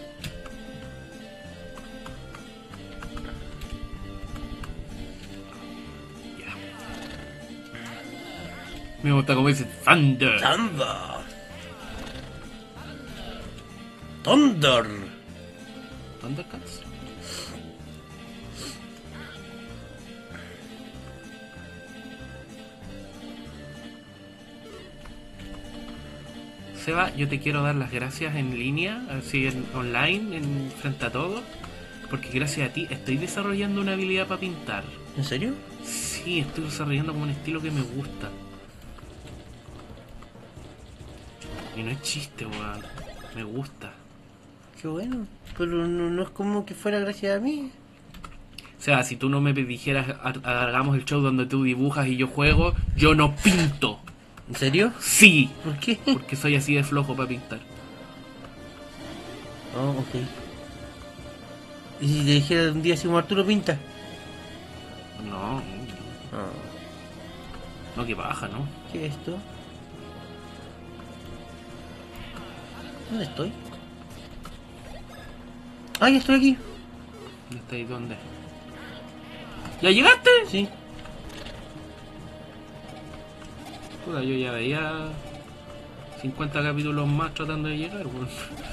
Me gusta como dice Thunder. Thunder. Thunder. Thundercats. Seba, yo te quiero dar las gracias en línea, así en online, en frente a todos, porque gracias a ti estoy desarrollando una habilidad para pintar. ¿En serio? Sí, estoy desarrollando como un estilo que me gusta. Y no es chiste, weón. Me gusta. Qué bueno. Pero no, no es como que fuera gracias a mí. O sea, si tú no me dijeras "Ha- hagamos el show donde tú dibujas y yo juego", yo no pinto. ¿En serio? Sí, ¿Por qué? porque soy así de flojo para pintar. Oh, ok. ¿Y si te dijera un día así como Arturo pinta? No, Oh, no, que baja, ¿no? ¿qué es esto? ¿Dónde estoy? ¡Ah, ya estoy aquí! ¿Dónde está ahí? ¿Dónde? ¿Ya llegaste? Sí. Puta, yo ya veía cincuenta capítulos más tratando de llegar, weón.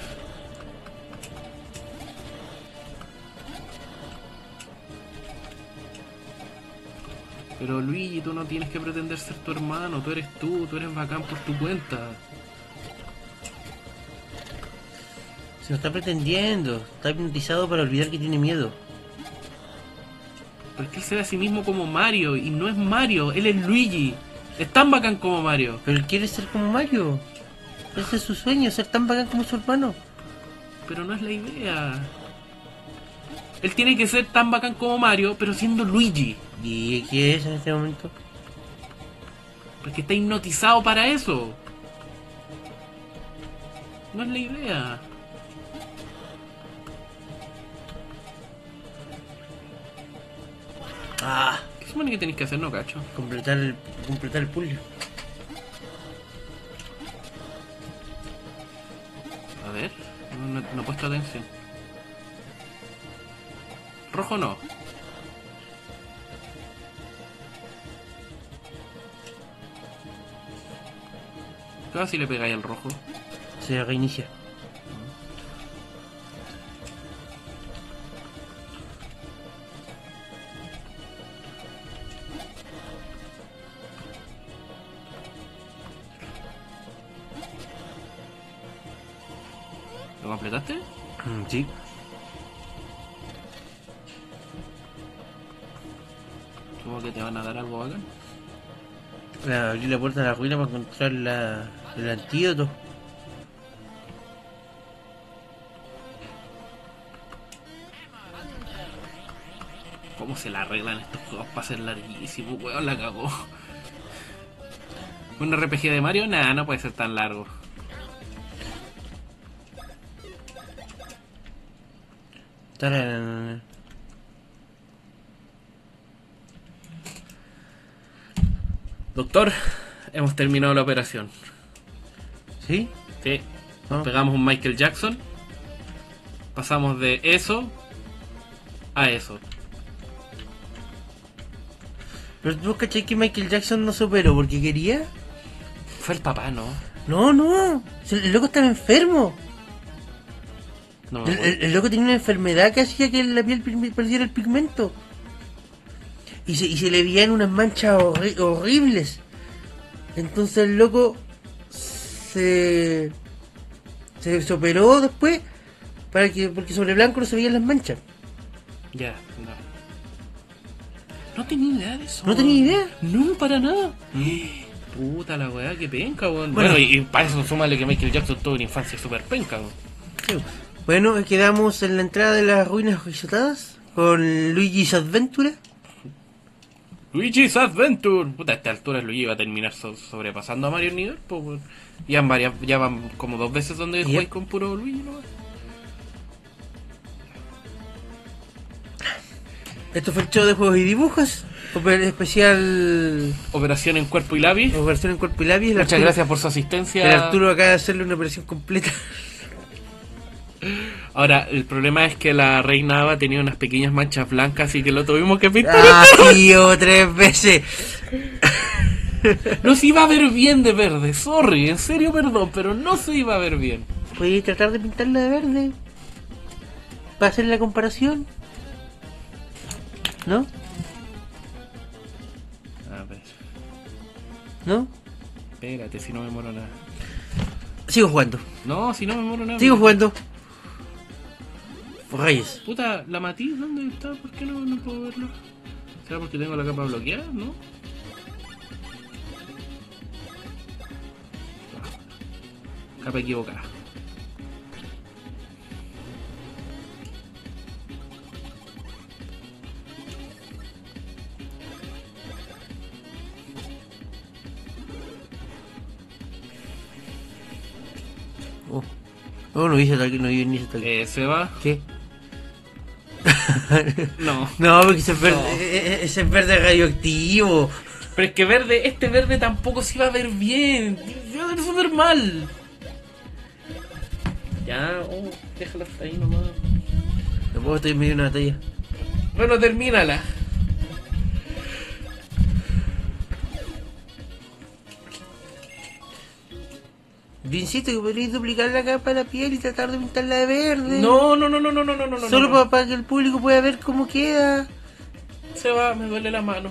Pero Luigi, tú no tienes que pretender ser tu hermano, tú eres tú, tú eres bacán por tu cuenta. Se lo está pretendiendo. Está hipnotizado para olvidar que tiene miedo. Pero es que él se ve a sí mismo como Mario, y no es Mario, él es Luigi. Es tan bacán como Mario. Pero él quiere ser como Mario. Ese es su sueño, ser tan bacán como su hermano. Pero no es la idea. Él tiene que ser tan bacán como Mario, pero siendo Luigi. ¿Y qué es en este momento? Porque está hipnotizado para eso. No es la idea. Ah, ¿Qué se supone que tenéis que hacer, no, cacho? completar el, completar el puzzle. A ver, no, no- no he puesto atención. Rojo no. ¿Qué va si le pegáis al rojo? Se reinicia. ¿Lo completaste? Mm, sí. Supongo que te van a dar algo bacán. La- Abrí la puerta de la ruina para encontrar la, el antídoto. ¿Cómo se la arreglan estos juegos para ser larguísimo? Weón, la cagó. ¿Un R P G de Mario? Nah, no puede ser tan largo. Tarán. Doctor, hemos terminado la operación. ¿Sí? Sí. Ah. Pegamos un Michael Jackson. Pasamos de eso a eso. Pero tú cachai que Michael Jackson no se operó porque quería. Fue el papá, ¿no? No, no. El loco estaba enfermo. No, El, el- el loco tenía una enfermedad que hacía que la piel pi- perdiera el pigmento. Y se, y se le veían unas manchas horri- horribles. Entonces el loco se, se, se operó después para que porque sobre blanco no se veían las manchas. ya, no. No tenía idea de eso. ¿No tenía idea? No, para nada. Puta la weá, que penca, weón. Bueno. Bueno, y, y para eso súmale que Michael Jackson tuvo una infancia súper penca, weón. Sí. Bueno, quedamos en la entrada de las ruinas risotadas con Luigi's Adventure. Luigi's Adventure. Puta, a esta altura Luigi va a terminar so- sobrepasando a Mario en nivel, pues, weón. Ya van varias, ya van como dos veces donde Yep. jugáis con puro Luigi, ¿no? Esto fue el show de juegos y dibujos. Oper- Especial Operación en cuerpo y lápiz. operación en cuerpo y lápiz. El Muchas Arturo- gracias por su El asistencia. Arturo acaba de hacerle una operación completa. Ahora, el problema es que la reina Ava tenía unas pequeñas manchas blancas y que lo tuvimos que pintar. ¡Ah, tío! Tres veces. No se iba a ver bien de verde, sorry, en serio perdón, pero no se iba a ver bien. Podéis tratar de pintarla de verde. Para hacer la comparación. ¿No? A ver, ¿No? espérate, si no me muero nada. Sigo jugando. No, si no me muero nada. Sigo jugando. Reyes. Puta, la Matiz, ¿dónde está? ¿Por qué no, no puedo verlo? ¿Será porque tengo la capa bloqueada? ¿No? Capa equivocada. Oh, oh no hice tal, no hice ni ese tal. Eh, ¿se va? ¿Qué? No. No, porque ese es verde, No. e- e- ese es verde radioactivo. Pero es que verde, este verde tampoco se iba a ver bien. Se iba a ver súper mal. Ya, oh, déjala hasta ahí nomás. Tampoco estoy en medio de una batalla. Bueno, termínala. Yo insisto que podríais duplicar la capa de la piel y tratar de pintarla de verde. No, no, no, no, no, no, no, no, no. Solo no. para, para que el público pueda ver cómo queda. Se va, me duele la mano.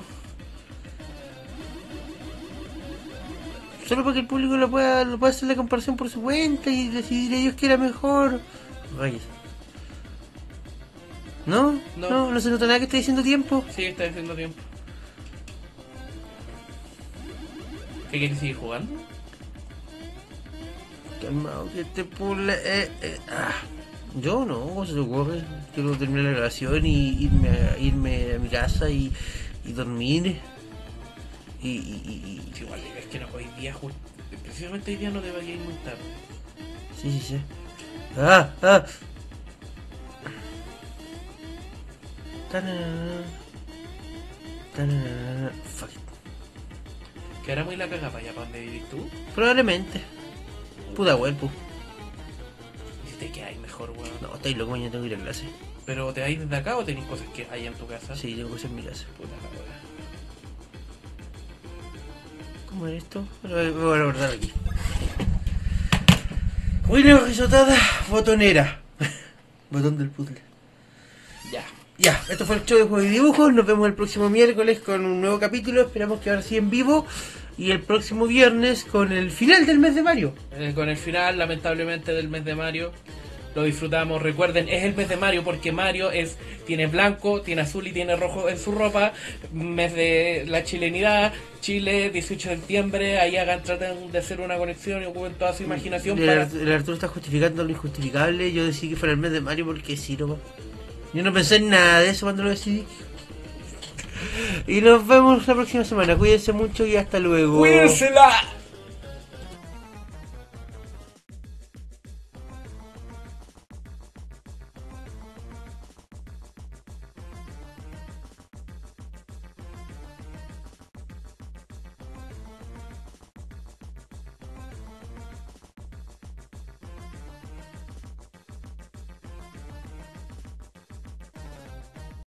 Solo para que el público lo pueda, lo pueda hacer la comparación por su cuenta y decidir ellos qué era mejor. Rayos. ¿No? No. ¿No? ¿No se nota nada que esté diciendo tiempo? Sí, está haciendo tiempo. ¿Qué quieres seguir jugando? Calmado, que este puzzle... Eh, eh, ah. Yo no, ¿cómo se te ocurre? Quiero terminar la grabación y irme a, irme a mi casa y, y dormir. Y, y, y- y- Sí, igual, es que no, hoy día, just- precisamente hoy día no te vayas a ir muy tarde. Sí, sí, sí. ¡Ah! ¡Ah! Tanana. Tanana. Fuck it. Que ahora muy la caga para allá, para donde vivís tú. Probablemente. Puta huevo. Y si te quedáis mejor, weón. No, estáis loco, mañana tengo que ir a clase. ¿Pero te vais desde acá o tenéis cosas que hay en tu casa? Sí, tengo cosas en mi casa. Puta la weá. ¿Cómo es esto? Me voy a guardar aquí. Bueno, risotada botonera. Botón del puzzle. Ya. Ya, esto fue el show de juegos y dibujos. Nos vemos el próximo miércoles con un nuevo capítulo. Esperamos que ahora sí en vivo. Y el próximo viernes con el final del mes de Mario. Eh, con el final, lamentablemente, del mes de Mario. Lo disfrutamos. Recuerden, es el mes de Mario porque Mario es tiene blanco, tiene azul y tiene rojo en su ropa. Mes de la chilenidad. Chile, dieciocho de septiembre. Ahí hagan, traten de hacer una conexión y ocupen toda su imaginación El, para... Art- el Arturo está justificando lo injustificable. Yo decidí que fuera el mes de Mario porque sí, nomás. Yo no pensé en nada de eso cuando lo decidí. Y nos vemos la próxima semana. Cuídense mucho y hasta luego. ¡Cuídensela!